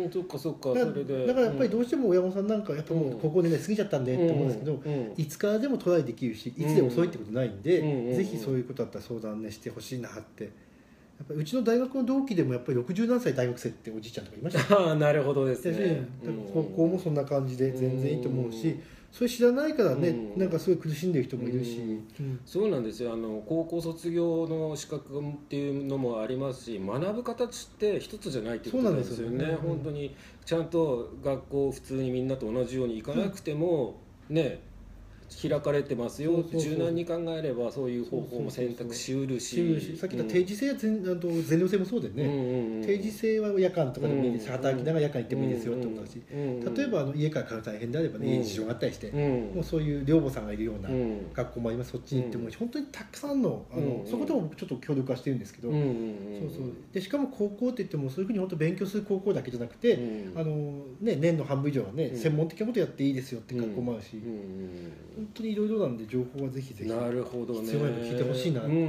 ん、そっかそっか。 だそれでだからやっぱりどうしても親御さんなんかやっぱもう高校年代過ぎちゃったんでって思うんですけど、 うんうん、 いつからでもトライできるしいつでも遅いってことないんで、 うんうん、 ぜひそういうことだったら相談ねしてほしいなって。やっぱりうちの大学の同期でもやっぱりろくじゅうなんさい大学生っておじいちゃんとかいました、 ね、ああなるほどですね。 高校もそんな感じで全然いいと思うし、それ知らないからね、うん、なんかすごい苦しんでる人もいるし、うんうん、そうなんですよ。あの高校卒業の資格っていうのもありますし、学ぶ形って一つじゃないっていうことなんですよね。よね、本当にちゃんと学校普通にみんなと同じように行かなくても、うん、ね開かれてますよって柔軟に考えればそういう方法も選択しうるし、 さっき言った定時制や全全寮制もそうでね、うんうんうん、定時制は夜間とかでもいいです、うんうん、働きながら夜間行ってもいいですよってことだし、うんうん、例えばあの家から通う大変であればね、うん、家に事情があったりして、うん、もうそういう寮母さんがいるような学校もあります、そっちに行っても、うん、本当にたくさんの、あの、うんうん、そこともちょっと協力はしてるんですけど、うんうんうん、そうそうでしかも高校って言ってもそういうふうに本当勉強する高校だけじゃなくて、うん、あのね、年の半分以上はね、うん、専門的なことやっていいですよって学校もあるし、うんうんうん、本当にいろいろなんで情報はぜひぜひなるほどね必要なの聞いてほしいな、 うんうん、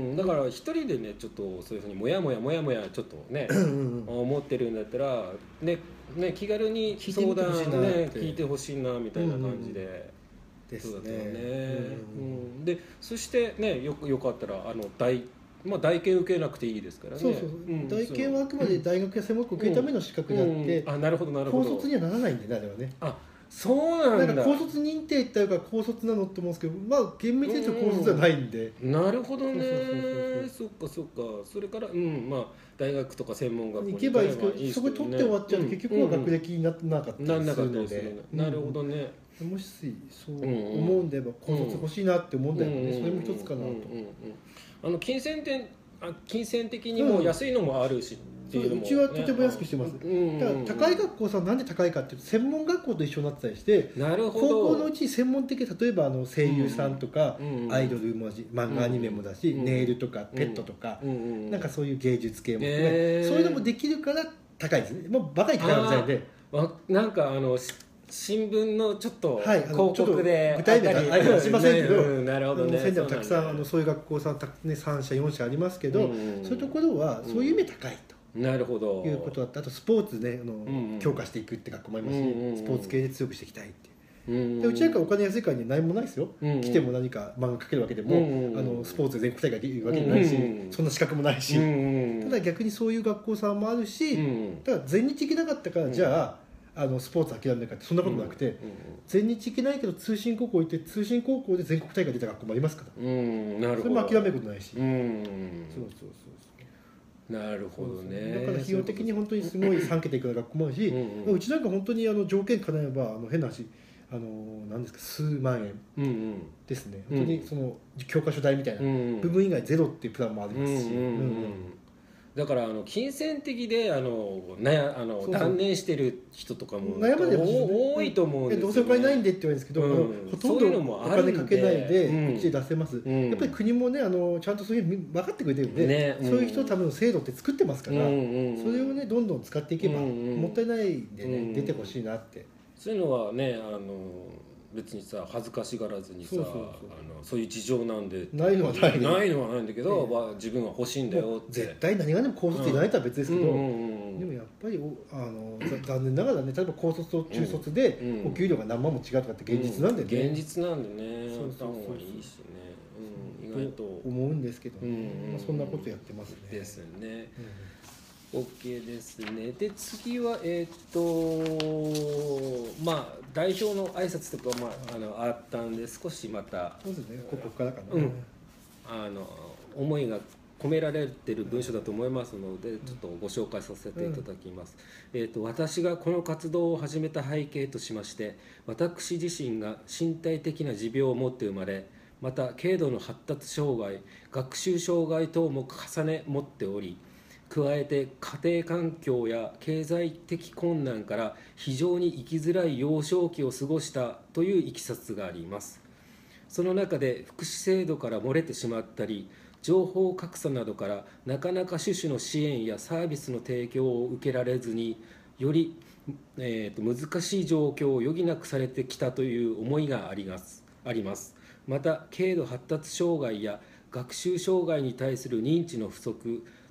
だから一人でねちょっとそういうふうにもやもやもやもやちょっとね思ってるんだったらねね気軽に相談ね聞いてほしいなみたいな感じで、 うん、 そうだったよね、 ですね、 うんうん、でそしてねよよかったらあの大まあ、大検受けなくていいですからね。 そうそう、うん、大検はあくまで大学や専門学校受けるための資格であって、うんうん、 あなるほどなるほど、 高卒にはならないんでねあれはね。 あそうなんだ。 なんか高卒認定っていうか高卒なのって思うんですけど、まあ厳密に言うと高卒じゃないんで、 うん、なるほどね。そっかそっか。それからうんまあ大学とか専門学校に行けばいいですけど、いいですけどね、そこで取って終わっちゃうと結局は学歴にならなかったりするので、 うん、なるほどね。 もしそう思うんであれば高卒欲しいなって思うんだよね、うん、それも一つかなと、うんうんうん、 あの金銭点あ金銭的にも安いのもあるし、うんう, うちはとても安くしてます、うんうんうん、だから高い学校さんなんで高いかっていうと専門学校と一緒になってたりして、 なるほど、 高校のうち専門的例えばあの声優さんとか、うんうん、アイドルも漫画アニメもだし、うんうん、ネイルとかペットとか、うんうん、なんかそういう芸術系も、えー、そういうのもできるから高いですね。もうバカに高いわけじゃないんで、 なんかあの新聞のちょっと広告で、はい、具体名がありはしませんけど、 うん、なるほどね、 仙台もたくさんあのそういう学校さん、ね、さん社よん社ありますけど、うん、そういうところはそういう意味で高いと。 なるほどいうことだった。あとスポーツねあの、うんうん、強化していくって学校もありますし、うんうん、スポーツ系で強くしていきたいっていう、うんうん、でうちなんかお金安いからに何もないですよ、うんうん、来ても何か漫画描けるわけでも、うんうん、あのスポーツで全国大会できるわけじゃないし、うんうん、そんな資格もないし、うんうん、ただ逆にそういう学校さんもあるし、うんうん、だから全日行けなかったから、うん、じゃああのスポーツ諦めないかってそんなことなくて、うんうん、全日行けないけど通信高校行って通信高校で全国大会出た学校もありますから、うん、なるほど、それも諦めることないし、うん、そうそうそうなるほどね。 だから費用的に本当にすごいさん桁いくら学校もあるし、うんうん、うちなんか本当にあの条件叶えばあの変な話あの何ですか数万円ですね、うんうん、本当にその教科書代みたいな部分以外ゼロっていうプランもありますし、うんうんうんうん、 だからあの金銭的であの悩あのそうそう断念してる人とかも悩まで多いと思うんですよね。 どうせお金ないんでって言われるんですけど、うん、ほとんどお金かけないでうちで出せます、うん、やっぱり国もねあのちゃんとそういう分かってくれてるんで、ね、そういう人のための制度って作ってますから、うんうん、それをねどんどん使っていけば、うんうん、もったいないんでね、うんうん、出てほしいなって。 そういうのはねあの別にさ恥ずかしがらずにさそうそうそう、あのそういう事情なんでないのはない、 ね、ないのはないんだけど、ね、まあ、自分は欲しいんだよって絶対何がでも高卒いらないとは別ですけど、うんうんうん、でもやっぱりあの残念ながらね例えば高卒と中卒でお給料が何万も違うとかって現実なんでね、 うん、現実なんでねそうそうそうそういいしね、うん、意外と思うんですけど、ね、うんうんまあ、そんなことやってますねですね、うん、OK ですね。で次はえっ、ー、とまあ代表の挨拶とか、まあ、あのあったんで少しまたそうですねここからかな、 うん、あの思いが込められている文章だと思いますのでちょっとご紹介させていただきます、うんえー、と私がこの活動を始めた背景としまして私自身が身体的な持病を持って生まれまた軽度の発達障害学習障害等も重ね持っており加えて家庭環境や経済的困難から非常に生きづらい幼少期を過ごしたといういきさつがあります。その中で福祉制度から漏れてしまったり情報格差などからなかなか種々の支援やサービスの提供を受けられずにより、えー、と難しい状況を余儀なくされてきたという思いがあります。あります。また軽度発達障害や学習障害に対する認知の不足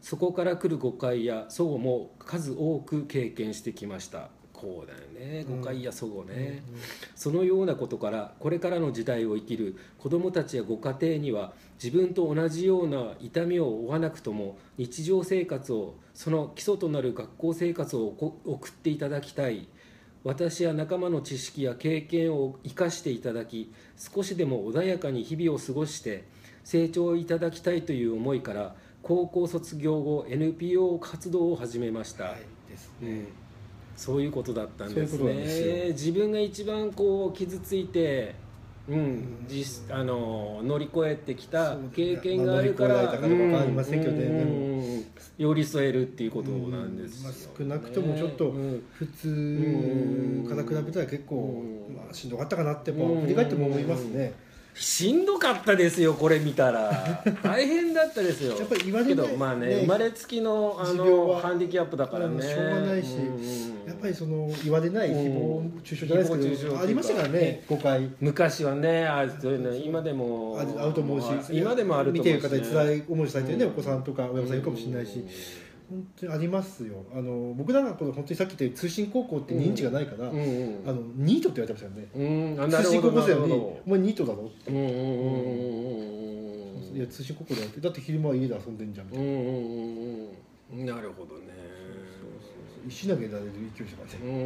そこから来る誤解や齟齬も数多く経験してきました。こうだよね、誤解や齟齬ね、うんうん、そのようなことからこれからの時代を生きる子どもたちやご家庭には自分と同じような痛みを負わなくとも日常生活を、その基礎となる学校生活を送っていただきたい。私や仲間の知識や経験を生かしていただき、少しでも穏やかに日々を過ごして成長いただきたいという思いから高校卒業後 エヌピーオー 活動を始めました、はいですね、うん、そういうことだったんですね。です自分が一番こう傷ついて、うん、実あの乗り越えてきた経験があるから、まあ、乗り越えられたかどうかありませんけどね、うんうんうん、寄り添えるっていうことなんですよね、 うんまあ、少なくともちょっと普通から比べたら結構、まあ、しんどかったかなってやっぱ振り返っても思いますね。 しんどかったですよ、これ見たら大変だったですよ。やっぱり言われないけど、まあね、ね、生まれつきのあのハンディキャップだからね、 しょうがないし、うんうん、やっぱりその言われない誹謗中傷じゃないですけど、ありましたからね、誤解。 昔はね、あそういうの今でもあると思うし、 今でもあると思うし、 ね、見てる方に辛い思いされてるね、お子さんとか親御さんいるかもしれないし、本当にありますよ。あの僕なんかこの本当にさっき言った通信高校って認知がないから、うんうん、あのニートって言われてましたよね、うん、あ通信高校生にお前ニートだろって、うんうんうんうん、いや通信高校だよって、だって昼間は家で遊んでんじゃんみたいな、うんうんうん、なるほどね。 そうそうそう、石投げられる勢いとかね、うん、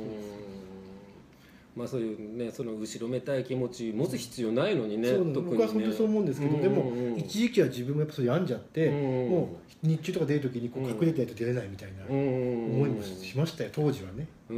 まあそういうね、その後ろめたい気持ち持つ必要ないのにね、 そう特にね、僕は本当にそう思うんですけど、うんうんうん、でも一時期は自分もやっぱそれ病んじゃって、うんうん、もう日中とか出るときにこう隠れてないと出れないみたいな思いもしましたよ、当時はね、 うん、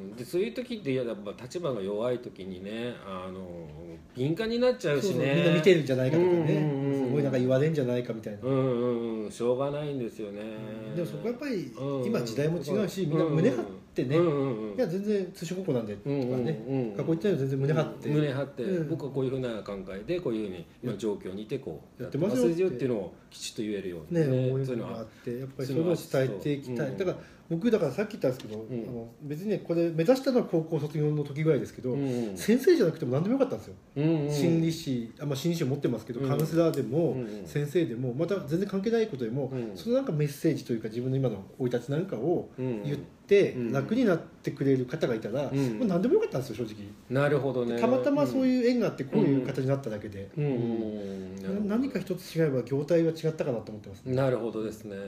でそういう時ってやっぱ立場が弱い時にね、あの敏感になっちゃうしね、そうそうみんな見てるんじゃないかとかね、うんうん、すごいなんか言われんじゃないかみたいな、うんうんうん、しょうがないんですよね、 うん、でもそこはやっぱり今時代も違うし、みんな胸張ってね、うんうんうん、いや全然通信高校なんでとかね、うんうんうん、学校行ってないの全然胸張って、 うん、胸張って、うん、僕はこういうふうな考えでこういうふうに今状況にいてこうやってますよっていうのをきちっと言えるようにね、 ね、そういうのがあって、やっぱりそれを伝えていきたい、うん、だから僕だからさっき言ったんですけど、うん、あの別にねこれ目指したのは高校卒業の時ぐらいですけど、うん、先生じゃなくても何でもよかったんですよ、うんうん、心理師あ、まあ、心理師を持ってますけど、うん、カウンセラーでも、うん、先生でもまた全然関係ないことでも、うん、そのなんかメッセージというか自分の今の生い立ちなんかを言って、うん、楽になってくれる方がいたら、うん、まあ、何でもよかったんですよ正直。 なるほどね。 たまたまそういう縁があってこういう形になっただけで、うんうん、何か一つ違えば業態は違ったかなと思ってます、ね、 なるほどですね。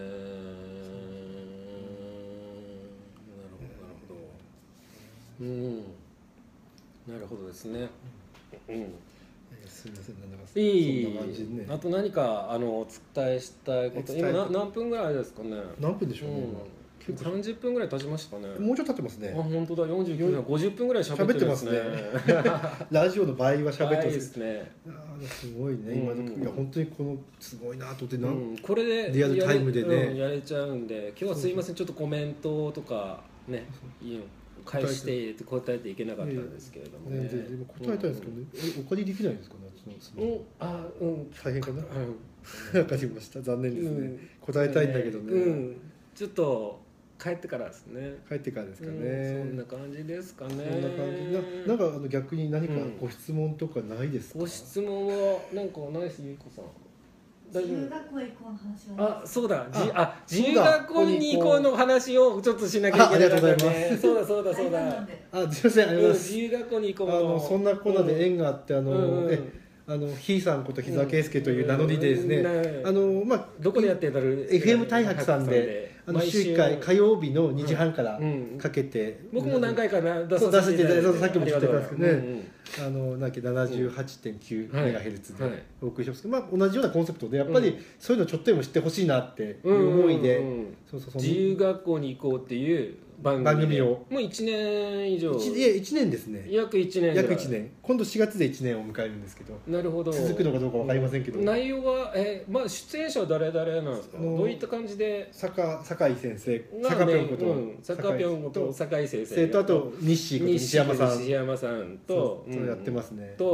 うん、なるほどですね。うん、 すみません、なんだかいいそんな感じでね。 あと何かあのお伝えしたいこと、今な何分ぐらいですかね。 何分でしょうね。 うん、さんじゅっぷんぐらい経ちましたね。 もうちょっと経ってますね。 あ、本当だ、よんじゅうきゅうふん、ごじゅっぷんぐらい喋ってますね。 ラジオの倍は喋ってますね。 あ、すごいね。今の、うん、いや本当にこのすごいなと思って、な、うん、 これでリアルタイムでね、 うん、やれちゃうんで、今日はすいません、ちょっとコメントとかね、いい返して答えていけなかったんですけれどもね。 ね、でも答えたいんですけどね、うん、お借りできないんですかね。 うん、あ、うん、 大変かな。わかりました。残念ですね。うん、答えたいんだけどね。うん、 ちょっと帰ってからですね。 帰ってからですかね。 うん、そんな感じですかね。そんな感じ。な、なんかあの逆に何かご質問とかないですか。 ご質問はなんかないです、ゆうこさん。 自由学校へ行こうの話は、 あ、そうだ、じあ自由学校に行こうの話をちょっとしなきゃいけないからね。そうだそうだそうだ。 あ、すみません、ありがとうございます。 自由学校に行こうあのそんなコーナーで縁があって、あの、うん、えあのひいさんこと木澤圭介という名乗りでですね、うん、あのまあどこでやってたるエフエム 大白さんで。あの週いっかい火曜日のにじはんからかけて、 うんうん、僕も何回かな出させていただいて、さっきも言ってたんですけどね、うんうん、あのなんか ななじゅうはちてんきゅうメガヘルツ でお送りしますけど、まあ、同じようなコンセプトでやっぱりそういうのちょっとでも知ってほしいなっていう思いで、 自由学校に行こうっていう番組をもういちねん以上、 いやいちねんですね、 約いちねん、 約いちねん、今度しがつでいちねんを迎えるんですけど、 なるほど、 続くのかどうか分かりませんけど、 内容は、えーまあ、出演者は誰々なんですか。どういった感じで。 坂酒井先生、坂ぴょんこと、うん、 坂ぴょんこと酒井先生と、あと日誌こと西山さん、 西山さんとそうやってますね。 と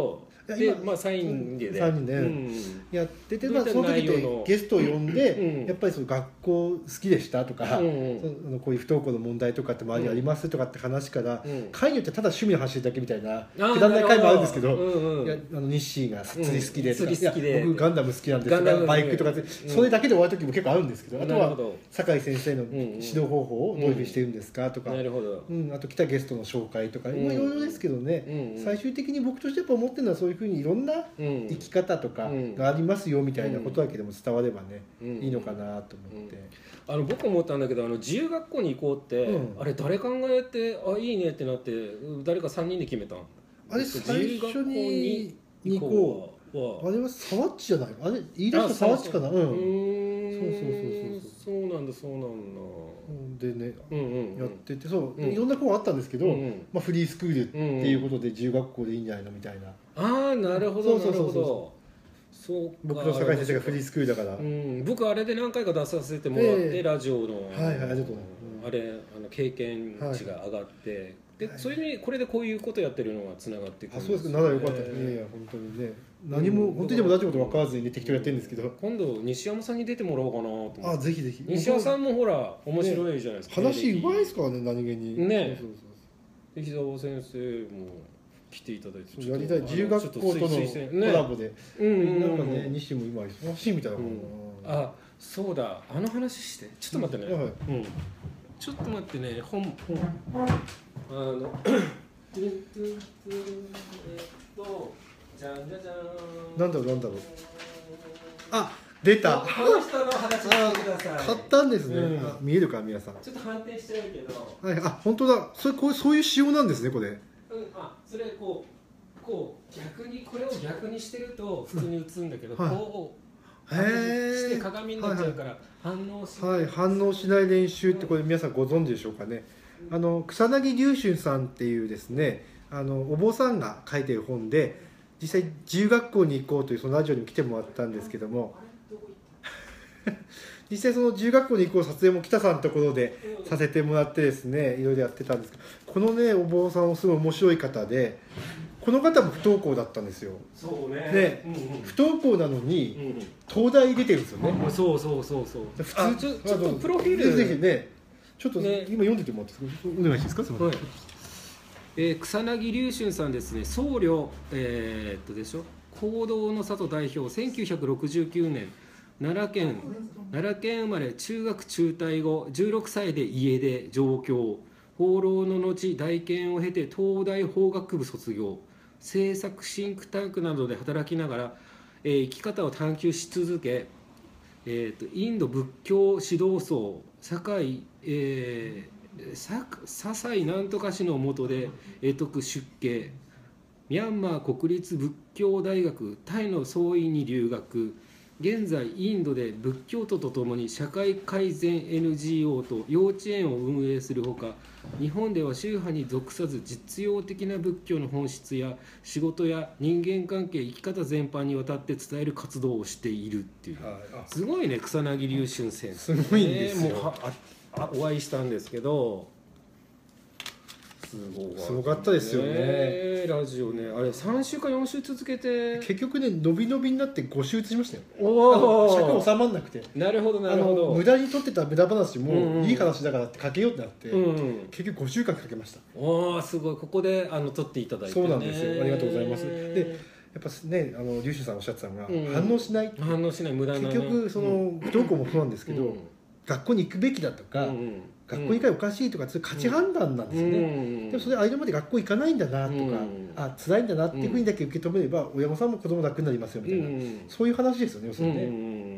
で、まあ、さんにんで、ね、 さんにんで、うん、やってて、まあ、その時でゲストを呼んで、うん、やっぱりその学校好きでしたとか、うん、そのこういう不登校の問題とかって周りありますとかって話から、うん、会によってただ趣味の話だけみたいなくだらない会もあるんですけど、うんうん、いやあの日誌が釣り好きでとか、うん、いや僕ガンダム好きなんですとかバイクとかで、うん、それだけで終わる時も結構あるんですけど、あとは酒井先生の指導方法をどういうふうにしてるんですかとか、なるほど、うん、あと来たゲストの紹介とか、まあ、いろいろですけどね、うんうん、最終的に僕としてやっぱ思ってるのはそういうふうにいろんな生き方とかがありますよみたいなことだけでも伝わればね、うん、いいのかなと思って、 うん、あの僕思ったんだけど、あの自由学校に行こうって、うん、あれ誰考えてあいいねってなって誰かさんにんで決めたん？ あれ最初に行こう、あれはサワッチじゃない、あれ言い出したサワッチかな、うん、そうそうそうそうそうなんだそうなんだでね、うんうんうん、やってて、そう、うん、いろんな子があったんですけど、うんうん、まあ、フリースクールっていうことで自由学校でいいんじゃないのみたいな、 ああなるほどなるほど、そうか、 僕の社会先生がフリースクールだから、 うん、僕あれで何回か出させてもらって、えー、ラジオの、 はいはい、ありがとう、うん、 あれあの経験値が上がって、はい、で、はい、それにこれでこういうことやってるのがつながっていくんです。 あ、そうですか、ならよかったですね、いや本当にね、何も、うん、本当にでも同じこと分からずにね適当やってるんですけど、 今度西山さんに出てもらおうかなと思って。 あ、ぜひぜひ。 西山さんもほら面白いじゃないですか、 ね、話うまいですからね、何気にね。そうそうそう、日澤先生も来ていただいて、 やりたい、自由学校とのコラボで、うん、なんかね、西も今忙しいみたいな、うん、 あ、そうだ、あの話してちょっと待ってね、うん、はい、うん、ちょっと待ってね、本本あのえっとじゃんじゃじゃん、 なんだろうなんだろう、あ、出た、 この人の話してください。 買ったんですね、うん、見えるか皆さん、 ちょっと判定しちゃうけど、 はい、あ、本当だ、それこうそういう仕様なんですねこれ、うん、 あ、それこうこう逆にこれを逆にしてると普通に映るんだけど、はい、こうして鏡になっちゃうから反応しない、 はいはい、反応しない練習ってこれ皆さんご存知でしょうかね。あの草薙龍春さんっていうですね、あのお坊さんが書いてる本で、実際自由学校に行こうというそのラジオに来てもらったんですけども実際その自由学校に行こう撮影も北さんのところでさせてもらってですね、いろいろやってたんですけど、このねお坊さんもすごい面白い方で、この方も不登校だったんですよ。 そうね。 で、うんうん、不登校なのに、うんうん、東大出てるんですよね。 そうそうそうそう。 普通ちょちょっとプロフィールぜひね、ちょっと、ね、今読んでてもらってお願いしていいですか。すみません。はい、 えー、草薙龍春さんですね。僧侶、えー、っとでしょ。行動の里代表、せんきゅうひゃくろくじゅうきゅうねん奈良県奈良県生まれ、中学中退後じゅうろくさいで家出上京、放浪の後大研を経て東大法学部卒業、政策シンクタンクなどで働きながら、えー、生き方を探求し続け、えー、とインド仏教指導層堺、えー、笹井なんとか氏の下で得得出家、ミャンマー国立仏教大学タイの総院に留学、現在インドで仏教徒とともに社会改善 エヌジーオー と幼稚園を運営するほか、日本では宗派に属さず実用的な仏教の本質や仕事や人間関係、生き方全般にわたって伝える活動をしているっていう、はい、すごいね、草薙龍春先生、 すごいんですよ、 ね、もうあお会いしたんですけど、 すごかったですよね。 ラジオね、あれさんしゅうかよんしゅう続けて結局ね、伸び伸びになってご週移しましたよ。おお、尺収まんなくて、 なるほどなるほど、 無駄に取ってた無駄話もいい話だからってかけようってなって、うんうん、結局ごしゅうかんかけました。 おお、すごい。ここであの撮っていただいて、ね、 そうなんですよ、ありがとうございます。でやっぱね、あの龍春さんおっしゃってたのが、うん、反応しない、 反応しない、無駄な、 結局その、うん、不登校もそうなんですけど、うん、学校に行くべきだとか、うん、学校に行かないおかしいとか、そういう価値判断なんですよね、うん、でもそれ間まで学校行かないんだなとか、うん、あ辛いんだなっていうふうにだけ受け止めれば、親御さんも子供楽になりますよみたいな、うん、そういう話ですよね、要するにね、うん、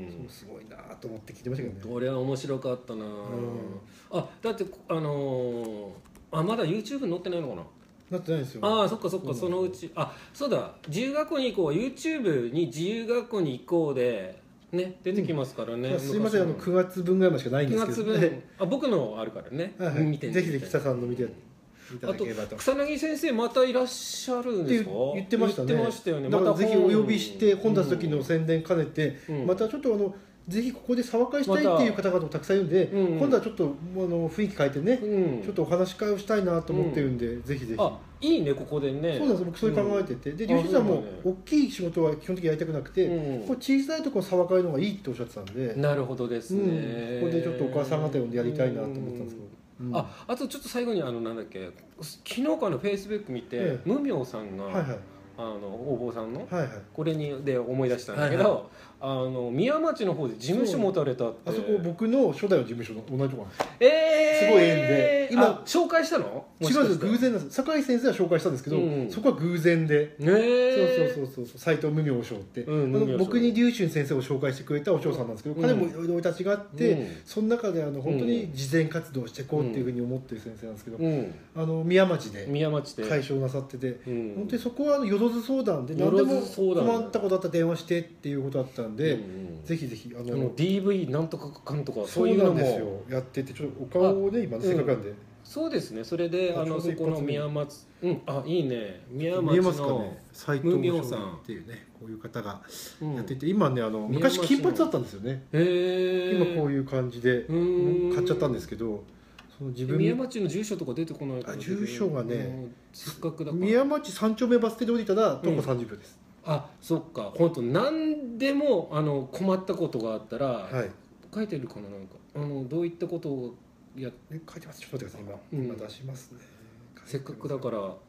そうすごいなと思って聞いてましたけどね。 これは面白かったな、うん、あだってあのー、あまだ YouTube 載ってないのかな。 なってないですよ。 ああ、そっかそっか、そのうち、あ、そうだ、自由学校に行こう、 YouTube に自由学校に行こうでね、出てきますからね、 うん、すいません、あのくがつぶんぐらいまでしかないんですけど、 くがつぶん、あ、僕のあるからね、 はいはい、見てぜひぜひ北さんの見ていただければと。 あと草薙先生またいらっしゃるんですか。 言ってましたね。 言ってましたよね。 だからぜひお呼びして本出す時の宣伝兼ねて、うん、またちょっとあのぜひここで沢会したいっていう方々もたくさんいるんで、まうん、今度はちょっとあの雰囲気変えてね、うん、ちょっとお話し会をしたいなと思ってるんで、うん、ぜひぜひ。 あ、いいねここでね。 そうなんです、僕そういう考えてて、うん、で龍神さんも大きい仕事は基本的にやりたくなくて、うん、こう小さいところの沢会の方がいいっておっしゃってたんで。 なるほどですね、 うん、ここでちょっとお母さん方呼んでやりたいなと思ったんですけど、 うん、あ, あとちょっと最後にあのなんだっけ、昨日かのフェイスブック見て、ええ、無名さんが、はいはい、あのお坊さんの、はいはい、これにで思い出したんだけど、はいはい、あの宮町の方で事務所持たれたって。 あそこ僕の初代の事務所の同じところなんですよ。 えー、 すごい縁で今紹介したの？ 違うんです、偶然なんです。酒井先生は紹介したんですけど、うん、そこは偶然で、えー、そうそうそうそう、斎藤無名賞って、うん、あの僕に龍春先生を紹介してくれたお嬢さんなんですけど、うん、彼もいろいろ生い立ちがあって、うん、その中であの本当に慈善活動をしていこうっていうふうに思ってる先生なんですけど、うん、あの宮町で解消なさってて、うん、本当にそこはあのよろず相談で何でも困ったことあったら電話してっていうことだったんで、うんうん、ぜひぜひあのディーブイ なんとかかんとかそういうのもやってて、ちょっとお顔をね今せっかくなんで、うん、 そうですね。それであのそこの宮松、うん、あ、いいね、宮町の斎藤無名さんっていうね、こういう方がやってて、うん、今ねあの昔金髪だったんですよね。へ今こういう感じで買っちゃったんですけど、 その自分宮町の住所とか出てこないから、 住所がね、 せっかくだから宮町三丁目バス停で降りたら徒歩さんじゅっぷんです。 うん、あ、そっか。本当何でもあの困ったことがあったら、はい、書いてるかな、なんかあのどういったことをやえ書いてます。ちょっと待ってください、今、うん、今出しますね。 せっかくだからこ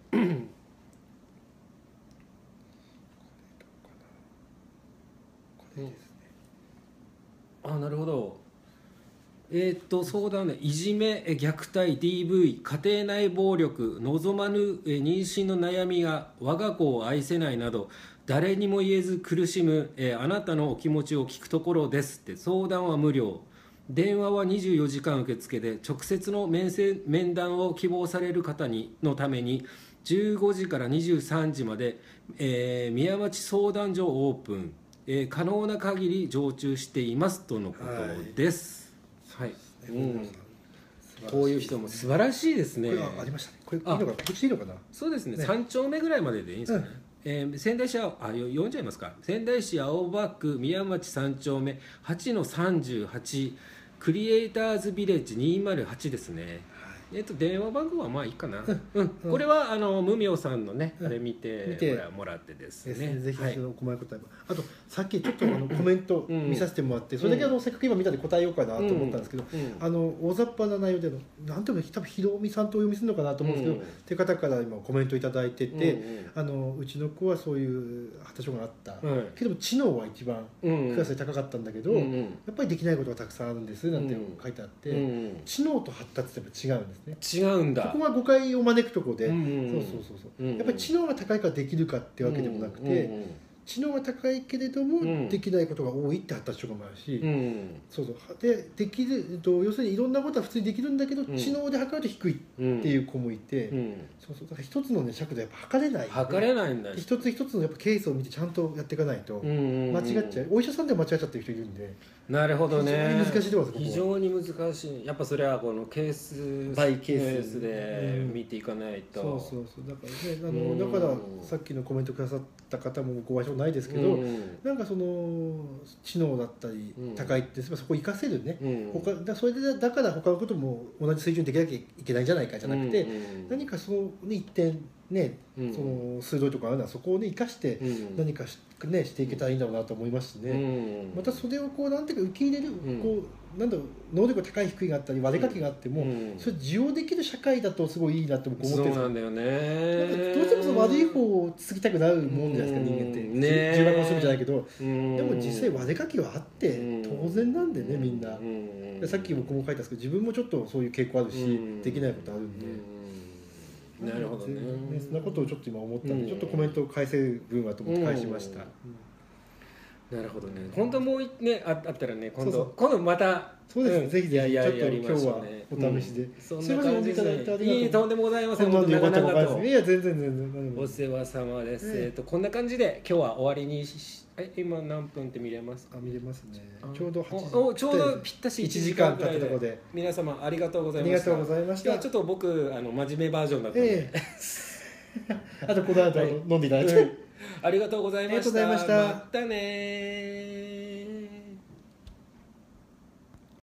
れですね。あ、なるほど。えー、っと相談ね、いじめ、虐待、 ディーブイ、家庭内暴力、望まぬ妊娠の悩みが我が子を愛せないなど誰にも言えず苦しむ、えー、あなたのお気持ちを聞くところですって。相談は無料、電話はにじゅうよじかん受付で、直接の 面, 面談を希望される方にのためにじゅうごじからにじゅうさんじまで、えー、宮町相談所オープン、えー、可能な限り常駐していますとのことです。はい、うん、こういう人も素晴らしいですね。 これはありましたね。これいいのかな、こっちでいいのかな。 そうですね、ね、さん丁目ぐらいまででいいんですかね。うん、えー、仙台市あ読んじゃいますか。仙台市青葉区宮町さん丁目 はちのさんじゅうはち クリエイターズビレッジにまるはちですね。えっと、電話番号はまあいいかな、うんうん、これはあの無名さんのね、うん、あれ見て、見てもらってですね、 ですね、ぜひその細かい答えも、はい、あとさっきちょっとあのコメント見させてもらって、うん、それだけあのせっかく今見たんで答えようかなと思ったんですけど、うんうん、あの大雑把な内容でのなんていうの、多分ひろみさんとお読みするのかなと思うんですけど、うん、っていう方から今コメントいただいてて、うんうん、あのうちの子はそういう発達障害があった、うん、けども知能は一番クラスで高かったんだけど、うんうん、やっぱりできないことがたくさんあるんですなんて書いてあって、うんうん、知能と発達ってやっぱ違うんですね。 違うんだ。 そこが誤解を招くところで、うんうんうん、そうそうそうそう、うんうん、やっぱり知能が高いからできるかってわけでもなくて、うんうんうん、知能が高いけれども、うん、できないことが多いって発達障害もあるし、うんうん、そうそうでできると要するにいろんなことは普通にできるんだけど、うん、知能で測ると低いっていう子もいて、うんうん、そうそうだから一つのね尺でやっぱ測れない、ね、 測れないんだ。 一つ一つのやっぱケースを見てちゃんとやっていかないと間違っちゃう、うんうん、お医者さんでも間違っちゃってる人いるんで。 なるほどね。 非常に難しいところです。 非常に難しい。やっぱそれはこのケースバイケースで見ていかないと、 うん、そうそうそうだからね、あのだからさっきのコメントくださった方もご愛想ないですけど、うん、なんかその知能だったり高いってそこを生かせるね、うん、他だそれでだから他のことも同じ水準できなきゃいけないんじゃないかじゃなくて、うんうん、何かその、ね、一点ね、うん、その鋭いところあるのはそこをね生かして何かし、ね、していけたらいいんだろうなと思いますしね、うん、またそれをこうなんていうか受け入れる、うん、こうなんだろう能力が高い低いがあったり割れかけがあっても、うん、それ受容できる社会だとすごいいいなと思ってるんですよ。 そうなんだよね。 なんかどうしてもその悪い方をつきたくなるもんじゃないですか、うん、人間って、ね、重箱をするじゃないけど、うん、でも実際割れかけはあって当然なんでね、みんな、うん、でさっき僕も書いたんですけど自分もちょっとそういう傾向あるし、うん、できないことあるんで、 うん、なるほど ね, ねそんなことをちょっと今思ったんで、うん、ちょっとコメントを返せる分はと思って返しました、 うん、なるほどね。本当もうね あ, あったらね今度そうそう今度またそうですね、うん、ぜひぜひちょっと今日はお試しで、うん、 そんな感じでいいとんでもございません。 本当によかったと。いや全然全然お世話様です、えー、えーとこんな感じで今日は終わりにしえ今何分って見れますか？ あ見れますね。ちょうどはちじおちょうどぴったしいちじかん経ったところで皆様ありがとうございました。 ありがとうございました。 今日はちょっと僕あの真面目バージョンだったので、えー、あとこの後飲んでいただいて、はい、 ありがとうございました。 ありがとうございました。 またね。